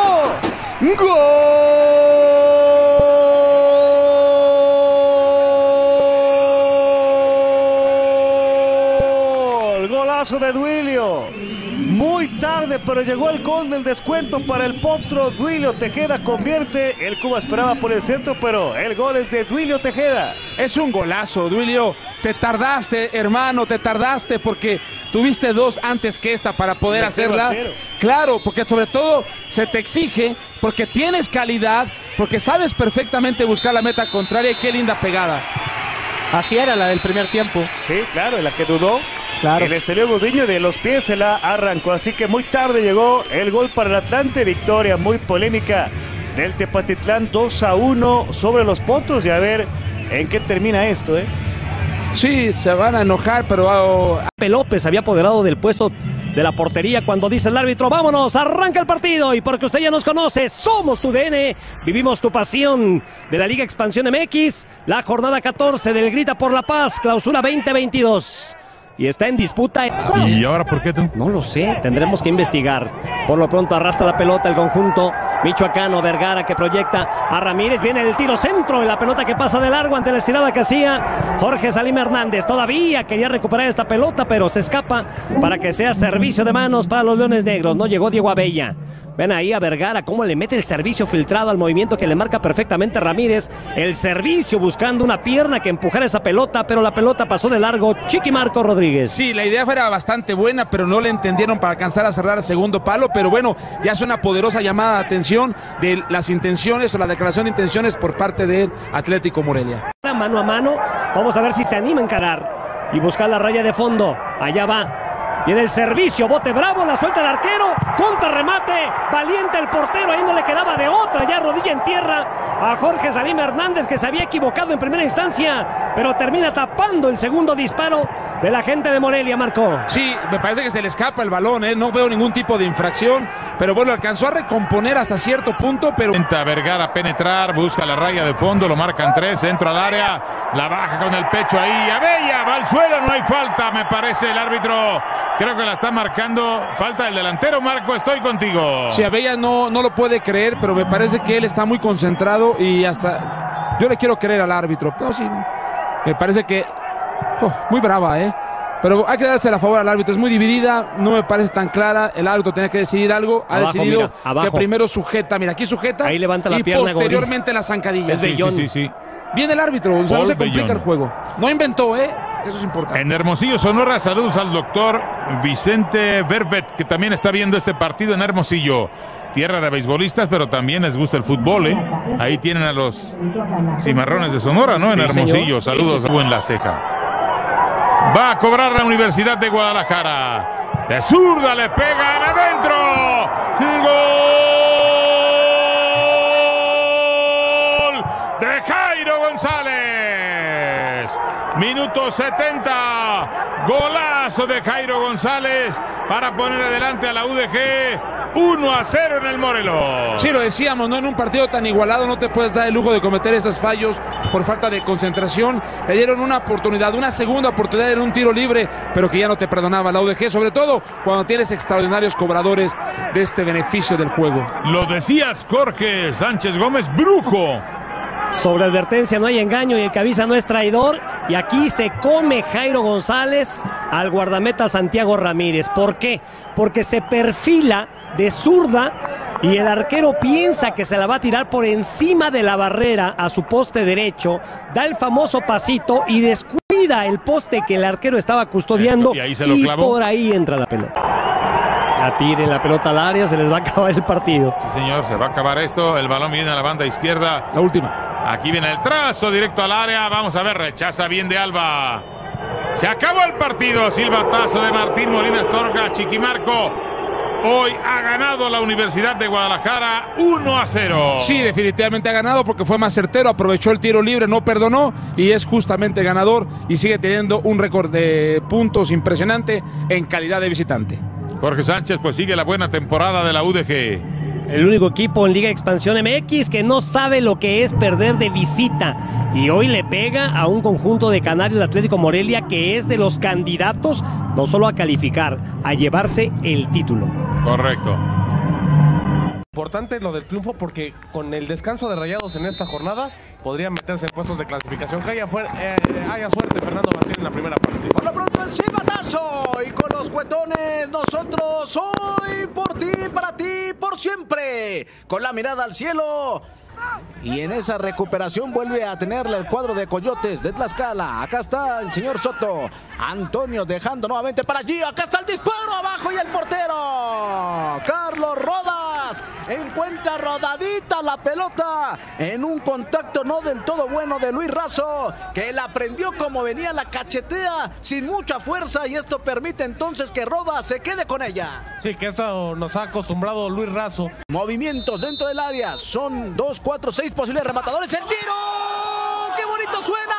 ¡Gol! Golazo de Duilio. Muy tarde, pero llegó el gol del descuento para el potro Duilio Tejeda. Convierte. El Cuba esperaba por el centro, pero el gol es de Duilio Tejeda. Es un golazo, Duilio. Te tardaste, hermano, te tardaste porque tuviste dos antes que esta para poder hacerla. Claro, porque sobre todo se te exige, porque tienes calidad, porque sabes perfectamente buscar la meta contraria y qué linda pegada. Así era la del primer tiempo. Sí, claro, en la que dudó. Claro. El exterior Gudiño de los pies se la arrancó, así que muy tarde llegó el gol para el Atlante. Victoria muy polémica del Tepatitlán, dos a uno sobre los Potros, y a ver en qué termina esto, ¿eh? Sí, se van a enojar, pero... Oh... López había apoderado del puesto de la portería cuando dice el árbitro: vámonos, arranca el partido. Y porque usted ya nos conoce, somos tu D N, vivimos tu pasión. De la Liga Expansión M X, la jornada catorce del Grita por la Paz, clausura veinte veintidós. Y está en disputa. ¿Y ahora por qué tú? No lo sé, tendremos que investigar. Por lo pronto arrastra la pelota el conjunto michoacano. Vergara, que proyecta a Ramírez. Viene el tiro centro y la pelota que pasa de largo ante la estirada que hacía Jorge Salim Hernández. Todavía quería recuperar esta pelota, pero se escapa para que sea servicio de manos para los Leones Negros. No llegó Diego Abella. Ven ahí a Vergara cómo le mete el servicio filtrado al movimiento que le marca perfectamente Ramírez. El servicio buscando una pierna que empujara esa pelota, pero la pelota pasó de largo. Chiqui Marco Rodríguez. Sí, la idea era bastante buena, pero no le entendieron para alcanzar a cerrar el segundo palo. Pero bueno, ya es una poderosa llamada de atención de las intenciones o la declaración de intenciones por parte del Atlético Morelia. Mano a mano, vamos a ver si se anima a encarar y buscar la raya de fondo. Allá va Viene el servicio, bote bravo, la suelta el arquero, contra remate, valiente el portero, ahí no le quedaba de otra, ya rodilla en tierra a Jorge Salim Hernández, que se había equivocado en primera instancia, pero termina tapando el segundo disparo de la gente de Morelia, Marco. Sí, me parece que se le escapa el balón, ¿eh? No veo ningún tipo de infracción, pero bueno, alcanzó a recomponer hasta cierto punto, pero... Intenta Vergara penetrar, busca la raya de fondo, lo marcan tres, centro al área, la baja con el pecho ahí, Abella, va al suelo, no hay falta, me parece el árbitro, creo que la está marcando, falta el delantero, Marco, estoy contigo. Sí, Abella no, no lo puede creer, pero me parece que él está muy concentrado y hasta... Yo le quiero creer al árbitro, pero sí, me parece que... Oh, muy brava, ¿eh? Pero hay que darse la favor al árbitro, es muy dividida, no me parece tan clara, el árbitro tenía que decidir algo, ha abajo, decidido mira, abajo. que primero sujeta, mira, aquí sujeta, ahí levanta la y pierna, posteriormente la zancadilla. Sí, sí, sí, sí. Viene el árbitro, o sea, no se complica Bellón. el juego. No inventó, ¿eh? Eso es importante. En Hermosillo, Sonora, saludos al doctor Vicente Verbet, que también está viendo este partido en Hermosillo. Tierra de beisbolistas, pero también les gusta el fútbol, ¿eh? Ahí tienen a los cimarrones de Sonora, ¿no? En Sí, Hermosillo, señor. saludos Sí, sí, sí. en la ceja. Va a cobrar la Universidad de Guadalajara. De zurda le pegan adentro. ¡Gol! De Jairo González. Minuto setenta. Golazo de Jairo González para poner adelante a la U D G. uno a cero en el Morelos. Sí, lo decíamos, ¿no? En un partido tan igualado no te puedes dar el lujo de cometer estos fallos por falta de concentración. Le dieron una oportunidad, una segunda oportunidad en un tiro libre, pero que ya no te perdonaba la U D G, sobre todo cuando tienes extraordinarios cobradores de este beneficio del juego. Lo decías, Jorge Sánchez Gómez, brujo. Sobre advertencia no hay engaño y el que avisa no es traidor. Y aquí se come Jairo González al guardameta Santiago Ramírez. ¿Por qué? Porque se perfila de zurda y el arquero piensa que se la va a tirar por encima de la barrera a su poste derecho. Da el famoso pasito y descuida el poste que el arquero estaba custodiando. Y ahí se lo y clavó. por ahí entra la pelota. La tiren la pelota al área, se les va a acabar el partido. Sí, señor, se va a acabar esto. El balón viene a la banda izquierda. La última. Aquí viene el trazo directo al área. Vamos a ver, rechaza bien de Alba. Se acabó el partido. Silbatazo de Martín Molina Astorga. Chiquimarco. Hoy ha ganado la Universidad de Guadalajara uno a cero. Sí, definitivamente ha ganado porque fue más certero, aprovechó el tiro libre, no perdonó y es justamente ganador y sigue teniendo un récord de puntos impresionante en calidad de visitante. Jorge Sánchez pues sigue la buena temporada de la U D G. El único equipo en Liga Expansión M X que no sabe lo que es perder de visita. Y hoy le pega a un conjunto de Canarios de Atlético Morelia que es de los candidatos no solo a calificar, a llevarse el título. Correcto. Importante lo del triunfo porque con el descanso de Rayados en esta jornada podría meterse en puestos de clasificación. Que haya, fuer eh, haya suerte Fernando Martín en la primera parte. Por lo pronto el silbatazo y con los cuetones nosotros hoy por ti, para ti, por siempre. Con la mirada al cielo. Y en esa recuperación vuelve a tenerle el cuadro de Coyotes de Tlaxcala. Acá está el señor Soto. Antonio dejando nuevamente para allí. Acá está el disparo abajo y el portero. Carlos Rodas encuentra rodadita la pelota en un contacto no del todo bueno de Luis Razo, que la prendió como venía, la cachetea sin mucha fuerza y esto permite entonces que Rodas se quede con ella. Sí, que esto nos ha acostumbrado Luis Razo. Movimientos dentro del área. Son dos, cuatro, seis posibles rematadores. ¡El tiro! ¡Qué bonito suena!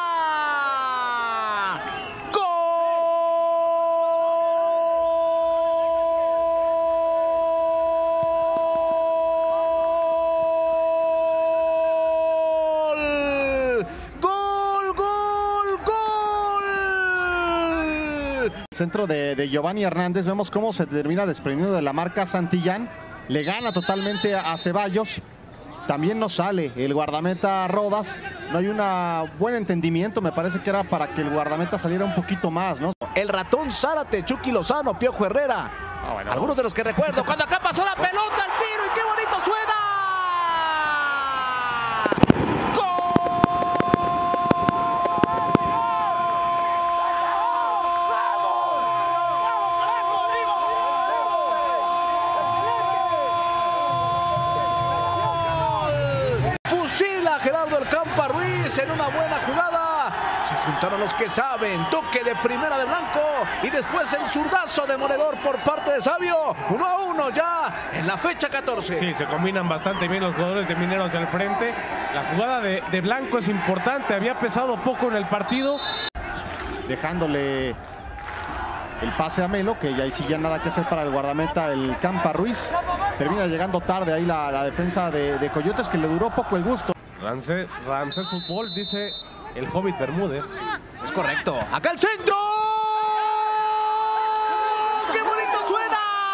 Centro de, de Giovanni Hernández, vemos cómo se termina desprendiendo de la marca Santillán, le gana totalmente a, a Ceballos, también no sale el guardameta Rodas, no hay un buen entendimiento, me parece que era para que el guardameta saliera un poquito más, ¿no? El ratón Zárate, Chucky Lozano, Piojo Herrera, ah, bueno, algunos de los que recuerdo, cuando acá pasó la pelota, el tiro y qué bonito suena. Gerardo El Campa Ruiz en una buena jugada, Se juntaron los que saben. Toque de primera de Blanco. Y después el zurdazo demoledor por parte de Sabio. Uno a uno ya en la fecha catorce. Sí, se combinan bastante bien los jugadores de Mineros al frente. La jugada de, de Blanco es importante. Había pesado poco en el partido. Dejándole el pase a Melo, que ya ahí sí ya nada que hacer para el guardameta, el Campa Ruiz. Termina llegando tarde ahí la, la defensa de, de Coyotes, que le duró poco el gusto. Ramsés, Ramsés Fútbol, dice el Hobbit Bermúdez. Es correcto. Acá el centro. ¡Qué bonito suena!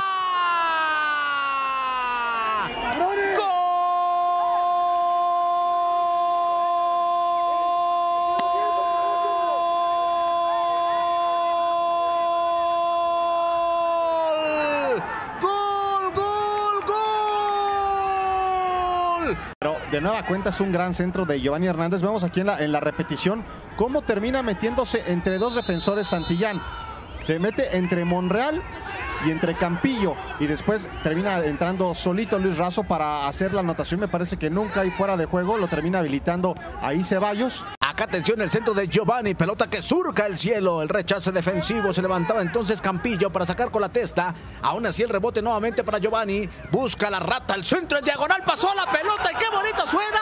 Pero de nueva cuenta es un gran centro de Giovanni Hernández. Vemos aquí en la, en la repetición cómo termina metiéndose entre dos defensores Santillán. Se mete entre Monreal y entre Campillo. Y después termina entrando solito Luis Razo para hacer la anotación. Me parece que nunca hay fuera de juego. Lo termina habilitando ahí Ceballos. Acá atención, el centro de Giovanni, pelota que surca el cielo, el rechace defensivo, se levantaba entonces Campillo para sacar con la testa, aún así el rebote nuevamente para Giovanni, busca la rata, el centro en diagonal, pasó la pelota y qué bonito suena.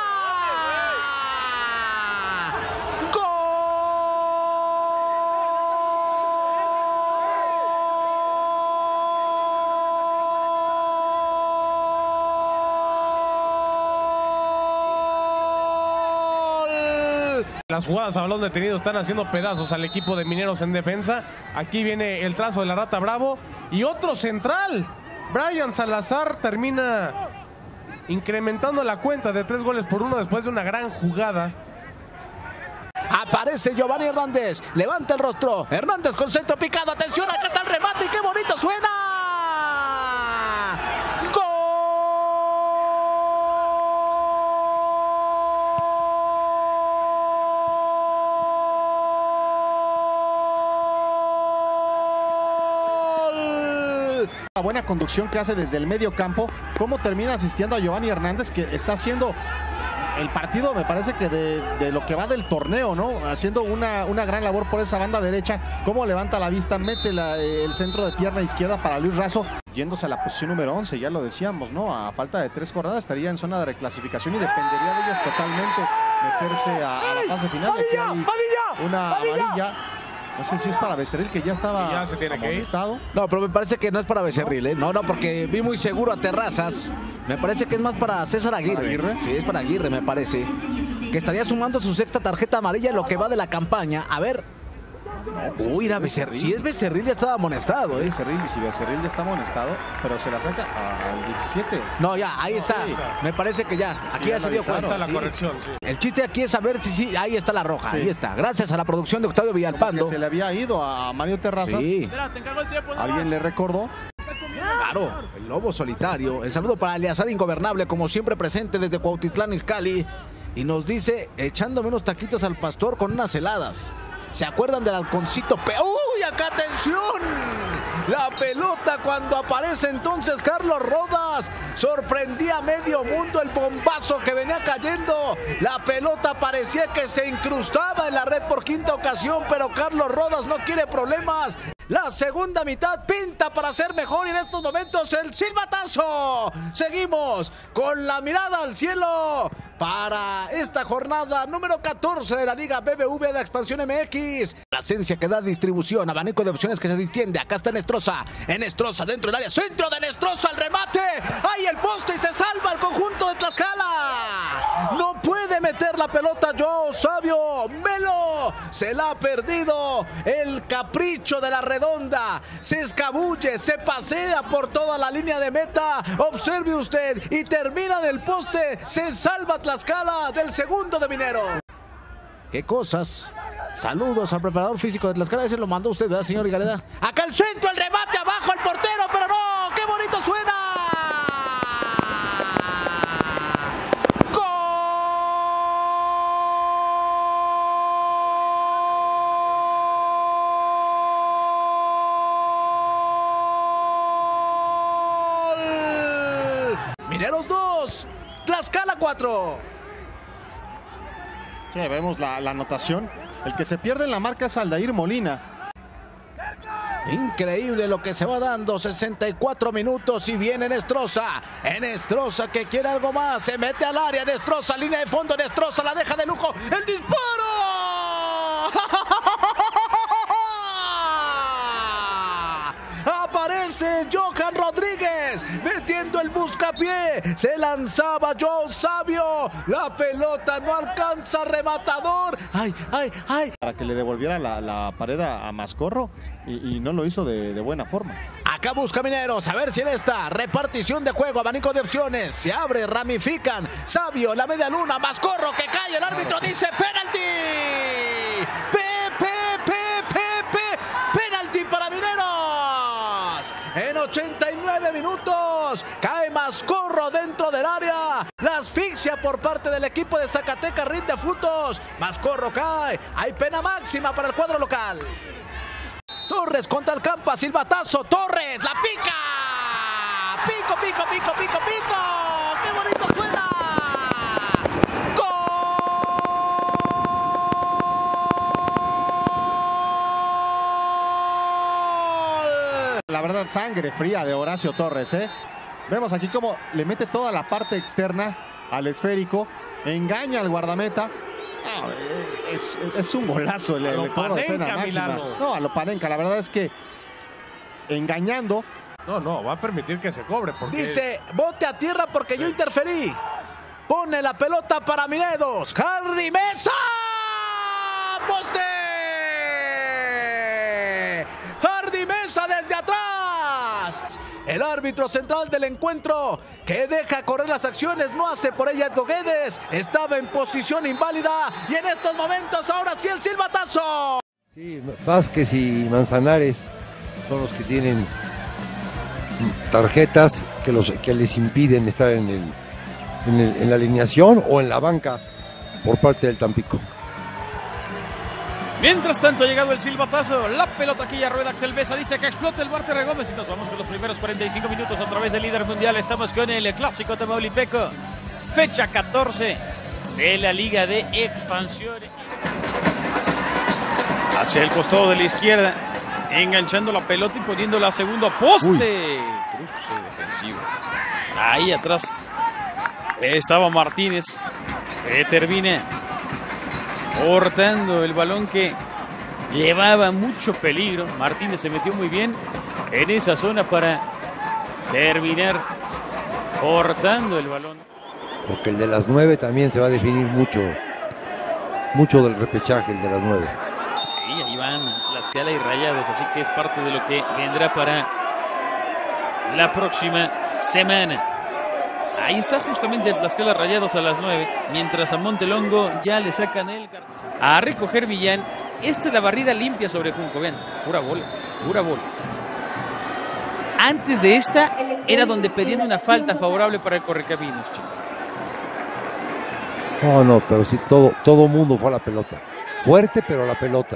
Las jugadas a balón detenido están haciendo pedazos al equipo de Mineros en defensa. Aquí viene el trazo de la Rata Bravo. Y otro central. Brian Salazar termina incrementando la cuenta de tres goles por uno después de una gran jugada. Aparece Giovanni Hernández. Levanta el rostro. Hernández con centro picado. Atención, acá está el remate y qué bonito suena. La buena conducción que hace desde el medio campo, cómo termina asistiendo a Giovanni Hernández, que está haciendo el partido, me parece que de, de lo que va del torneo, ¿no? Haciendo una, una gran labor por esa banda derecha, cómo levanta la vista, mete la, el centro de pierna izquierda para Luis Razo, yéndose a la posición número once, ya lo decíamos, ¿no? A falta de tres jornadas estaría en zona de reclasificación y dependería de ellos totalmente meterse a, a la fase final. Aquí hay una amarilla. No sé si es para Becerril, que ya estaba ya se tiene que ir. No, pero me parece que no es para Becerril, ¿eh? No, no, porque vi muy seguro a Terrazas. Me parece que es más para César Aguirre. ¿Para Aguirre? Sí, es para Aguirre, me parece. Que estaría sumando su sexta tarjeta amarilla en lo que va de la campaña. A ver. Uy, era Becerril. Si es Becerril ya estaba amonestado, ¿eh? Becerril, y si Becerril ya está amonestado, pero se la saca al diecisiete. No, ya, ahí está. Sí. Me parece que ya. Es aquí que ya, ya se dio cuenta. Está la sí. corrección, sí. El chiste aquí es saber si sí, ahí está la roja. Sí. Ahí está. Gracias a la producción de Octavio Villalpando. Se le había ido a Mario Terrazas. Sí. Alguien le recordó. Claro, el lobo solitario. El saludo para Eleazar Ingobernable, como siempre presente desde Cuautitlán Izcalli. Y nos dice, echándome unos taquitos al pastor con unas heladas. ¿Se acuerdan del halconcito? Pe ¡Uy, acá atención! La pelota cuando aparece entonces Carlos Rodas. Sorprendía a medio mundo el bombazo que venía cayendo. La pelota parecía que se incrustaba en la red por quinta ocasión, pero Carlos Rodas no quiere problemas. La segunda mitad pinta para ser mejor y en estos momentos el silbatazo. Seguimos con la mirada al cielo para esta jornada número catorce de la Liga B B V de Expansión M X. La esencia que da distribución, abanico de opciones que se distiende. Acá está Nestroza, en Nestroza dentro del área, centro de Nestroza, el remate. ¡Ay, el poste y se salva el conjunto de Tlaxcala! No puede meter la pelota Joao Sabio. Melo se la ha perdido. El capricho de la redonda. Se escabulle, se pasea por toda la línea de meta. Observe usted y termina en el poste. Se salva Tlaxcala del segundo de Minero. ¿Qué cosas? Saludos al preparador físico de Tlaxcala. Ese lo mandó usted, ¿verdad, señor Higareda? Acá el centro, el remate abajo, el portero, pero no. ¡Qué bonito suena! Mineros dos, Tlaxcala cuatro. Sí, vemos la, la anotación. El que se pierde en la marca es Aldair Molina. Increíble lo que se va dando, sesenta y cuatro minutos y viene Nestroza. Nestroza que quiere algo más, se mete al área, Nestroza, línea de fondo, Nestroza la deja de lujo, el disparo. Aparece Johan Rodríguez metiendo el buscapié, se lanzaba Joe Sabio, la pelota no alcanza, rematador, ay, ay, ay. Para que le devolviera la, la pared a, a Mascorro y, y no lo hizo de, de buena forma. Acá busca Mineros, a ver si en esta repartición de juego, abanico de opciones, se abre, ramifican, Sabio, la media luna, Mascorro que cae, el árbitro dice penalti. P, P, P, P, P, penalti para Mineros. En ochenta y nueve minutos cae Mascorro dentro del área. La asfixia por parte del equipo de Zacatecas rinde frutos. Mascorro cae. Hay pena máxima para el cuadro local. Torres contra el Campa, silbatazo. Torres, la pica. Pico, pico, pico, pico, pico. ¡Qué bonito suena! La verdad, sangre fría de Horacio Torres, ¿eh? Vemos aquí cómo le mete toda la parte externa al esférico, engaña al guardameta. No, es, es un golazo el, el cobro de pena máxima. Milano. No, a lo Panenka, la verdad es que engañando. No, no, va a permitir que se cobre. Porque... Dice, bote a tierra porque yo interferí. Pone la pelota para Mineros. Hardy Mesa. ¡Poste! Hardy Mesa desde atrás. El árbitro central del encuentro que deja correr las acciones, no hace por ella Edgo Guedes. Estaba en posición inválida y en estos momentos ahora sí el silbatazo. Sí, Vázquez y Manzanares son los que tienen tarjetas que, los, que les impiden estar en, el, en, el, en la alineación o en la banca por parte del Tampico. Mientras tanto ha llegado el silbatazo, la pelota aquí ya rueda Axel Besa, dice que explota el Barter Gómez y nos vamos con los primeros cuarenta y cinco minutos a través del líder mundial. Estamos con el clásico Tamaulipeco, fecha catorce de la Liga de Expansión. Hacia el costado de la izquierda, enganchando la pelota y poniéndola a segundo poste. Uy. Cruce defensivo. Ahí atrás estaba Martínez, que termina cortando el balón que llevaba mucho peligro. Martínez se metió muy bien en esa zona para terminar cortando el balón. Porque el de las nueve también se va a definir mucho, mucho del repechaje, el de las nueve. Sí, ahí van Tlaxcala y Rayados, así que es parte de lo que vendrá para la próxima semana. Ahí está justamente el Tlaxcala Rayados a las nueve, mientras a Montelongo ya le sacan el cartón. A recoger Villán. Esta es la barrida limpia sobre Junco, vean, pura bola, pura bola. Antes de esta era donde pedían una falta favorable para el Correcaminos, chicos. No, no, pero sí, todo, todo mundo fue a la pelota. Fuerte, pero a la pelota.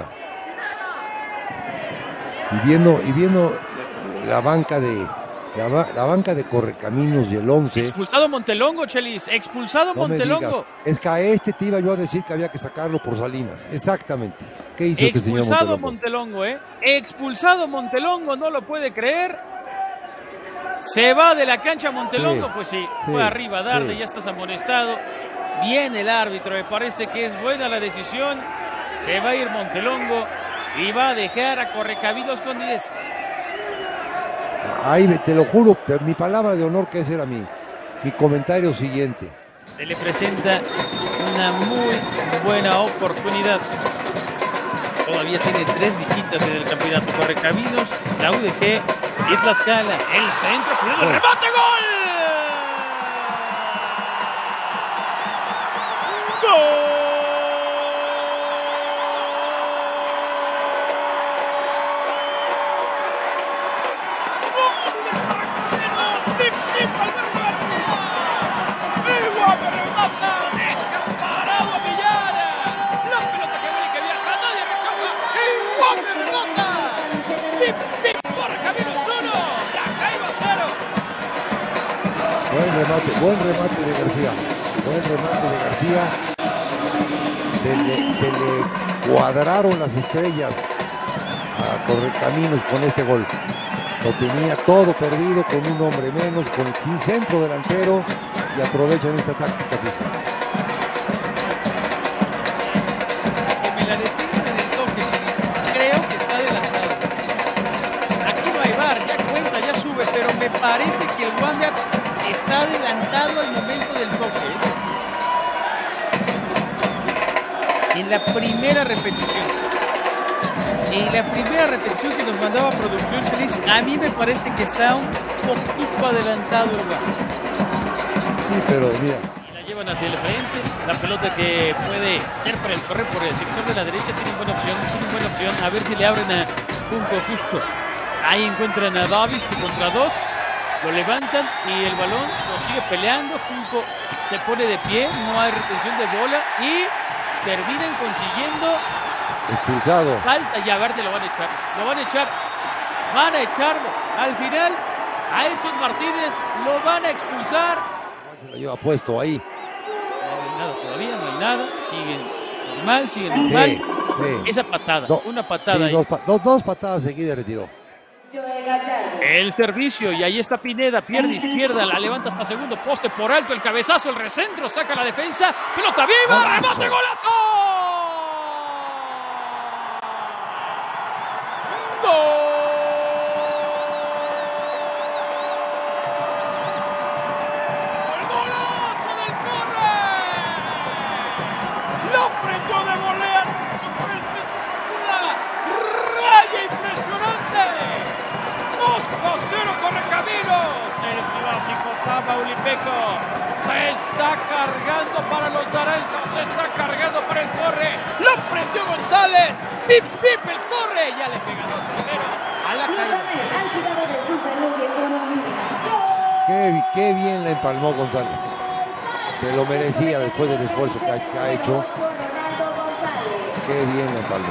Y viendo, y viendo la banca de... La, la banca de Correcaminos y el once. Expulsado Montelongo, Chelis. Expulsado no Montelongo. Es que a este te iba yo a decir que había que sacarlo por Salinas. Exactamente. ¿Qué hizo este señor Montelongo? Montelongo, Montelongo, ¿eh? Expulsado Montelongo, no lo puede creer. Se va de la cancha Montelongo. Sí, pues sí, sí, fue arriba Darde, sí. Ya estás amonestado. Viene el árbitro, me parece que es buena la decisión. Se va a ir Montelongo y va a dejar a Correcaminos con diez. Ahí te lo juro, mi palabra de honor que ese era mi, mi comentario siguiente. Se le presenta una muy buena oportunidad. Todavía tiene tres visitas en el campeonato. Correcaminos, la U D G y Tlaxcala. El centro, cuidado, el remate, ¡gol! ¡Gol! Buen remate, buen remate de García. Buen remate de García. Se le, se le cuadraron las estrellas a Correcaminos con este gol. Lo tenía todo perdido con un hombre menos, con sin centro delantero, y aprovechan esta táctica fija. Que me la detengan en el toque, Chelis. Creo que está adelantado. Aquí no hay V A R, ya cuenta, ya sube, pero me parece que el Wanda está adelantado al momento del toque. En la primera repetición. En la primera repetición que nos mandaba producción feliz, a mí me parece que está un poquito adelantado el V A R. Sí, pero mira. Y la llevan hacia el frente, la pelota que puede ser para el correr por el sector de la derecha, tiene buena opción, tiene buena opción, a ver si le abren a Junco justo. Ahí encuentran a Davis que contra dos, lo levantan y el balón lo sigue peleando, Junco se pone de pie, no hay retención de bola y terminan consiguiendo expulsado. falta y a ver, te lo van a echar, lo van a echar, van a echarlo. Al final, a Edson Martínez lo van a expulsar. Se lo lleva puesto ahí. No hay nada todavía, no hay nada, siguen normal, siguen normal. Sí, sí. Esa patada, Do, una patada sí, ahí. dos, dos, dos patadas seguidas retiró. El servicio y ahí está Pineda, pierde izquierda, la levanta hasta segundo poste por alto, el cabezazo, el recentro, saca la defensa, pelota viva, ¡Golazo! remate, golazo. ¡Gol! ¡Golazo del Corre! ¡Lo prendió de volea! ¡Por el centro! ¡Raya impresionante! dos a cero Correcaminos. El clásico Tamaulipeco se está cargando para los naranjas, se está cargando para el Corre. Lo prendió González. Pip, pip, el Corre. Ya le pega dos a cero a la caída. Qué, qué bien la empalmó González. Se lo merecía después del esfuerzo que ha, que ha hecho. Qué bien la empalmó.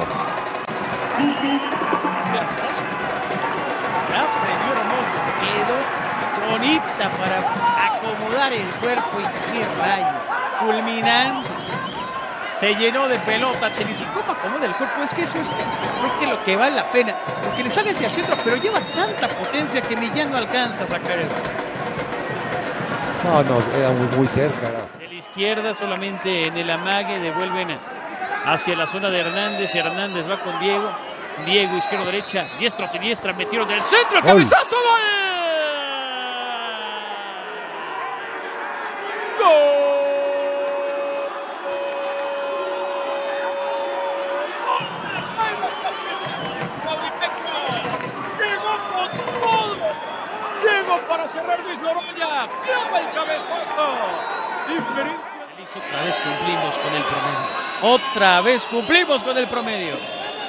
La prendió hermoso. Quedó bonita para acomodar el cuerpo y qué rayo. Culminando. Se llenó de pelota, Chelis. ¿Y cómo acomoda el cuerpo? Es que eso es, creo que lo que vale la pena. Porque le sale hacia el centro, pero lleva tanta potencia que ni ya no alcanza a sacar el balón. No, no, era muy, muy cerca. Era. De la izquierda solamente en el amague devuelven hacia la zona de Hernández. Hernández va con Diego. Diego, izquierda, derecha, diestro, siniestra, metieron del centro, ¡Gol! cabezazo, gol. ¡Gol! Llegó con todo. Llegó para cerrar Luis Noroña. Lleva el cabezazo. Diferencia. Otra vez cumplimos con el promedio. Otra vez cumplimos con el promedio.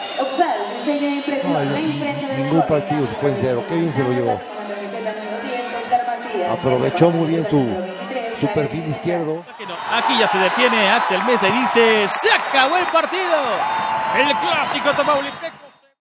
No, ningún partido se fue en cero. Qué bien se lo llevó. Aprovechó muy bien su, su perfil izquierdo. Aquí ya se detiene Axel Mesa y dice: se acabó el partido. El clásico Tamaulipeco.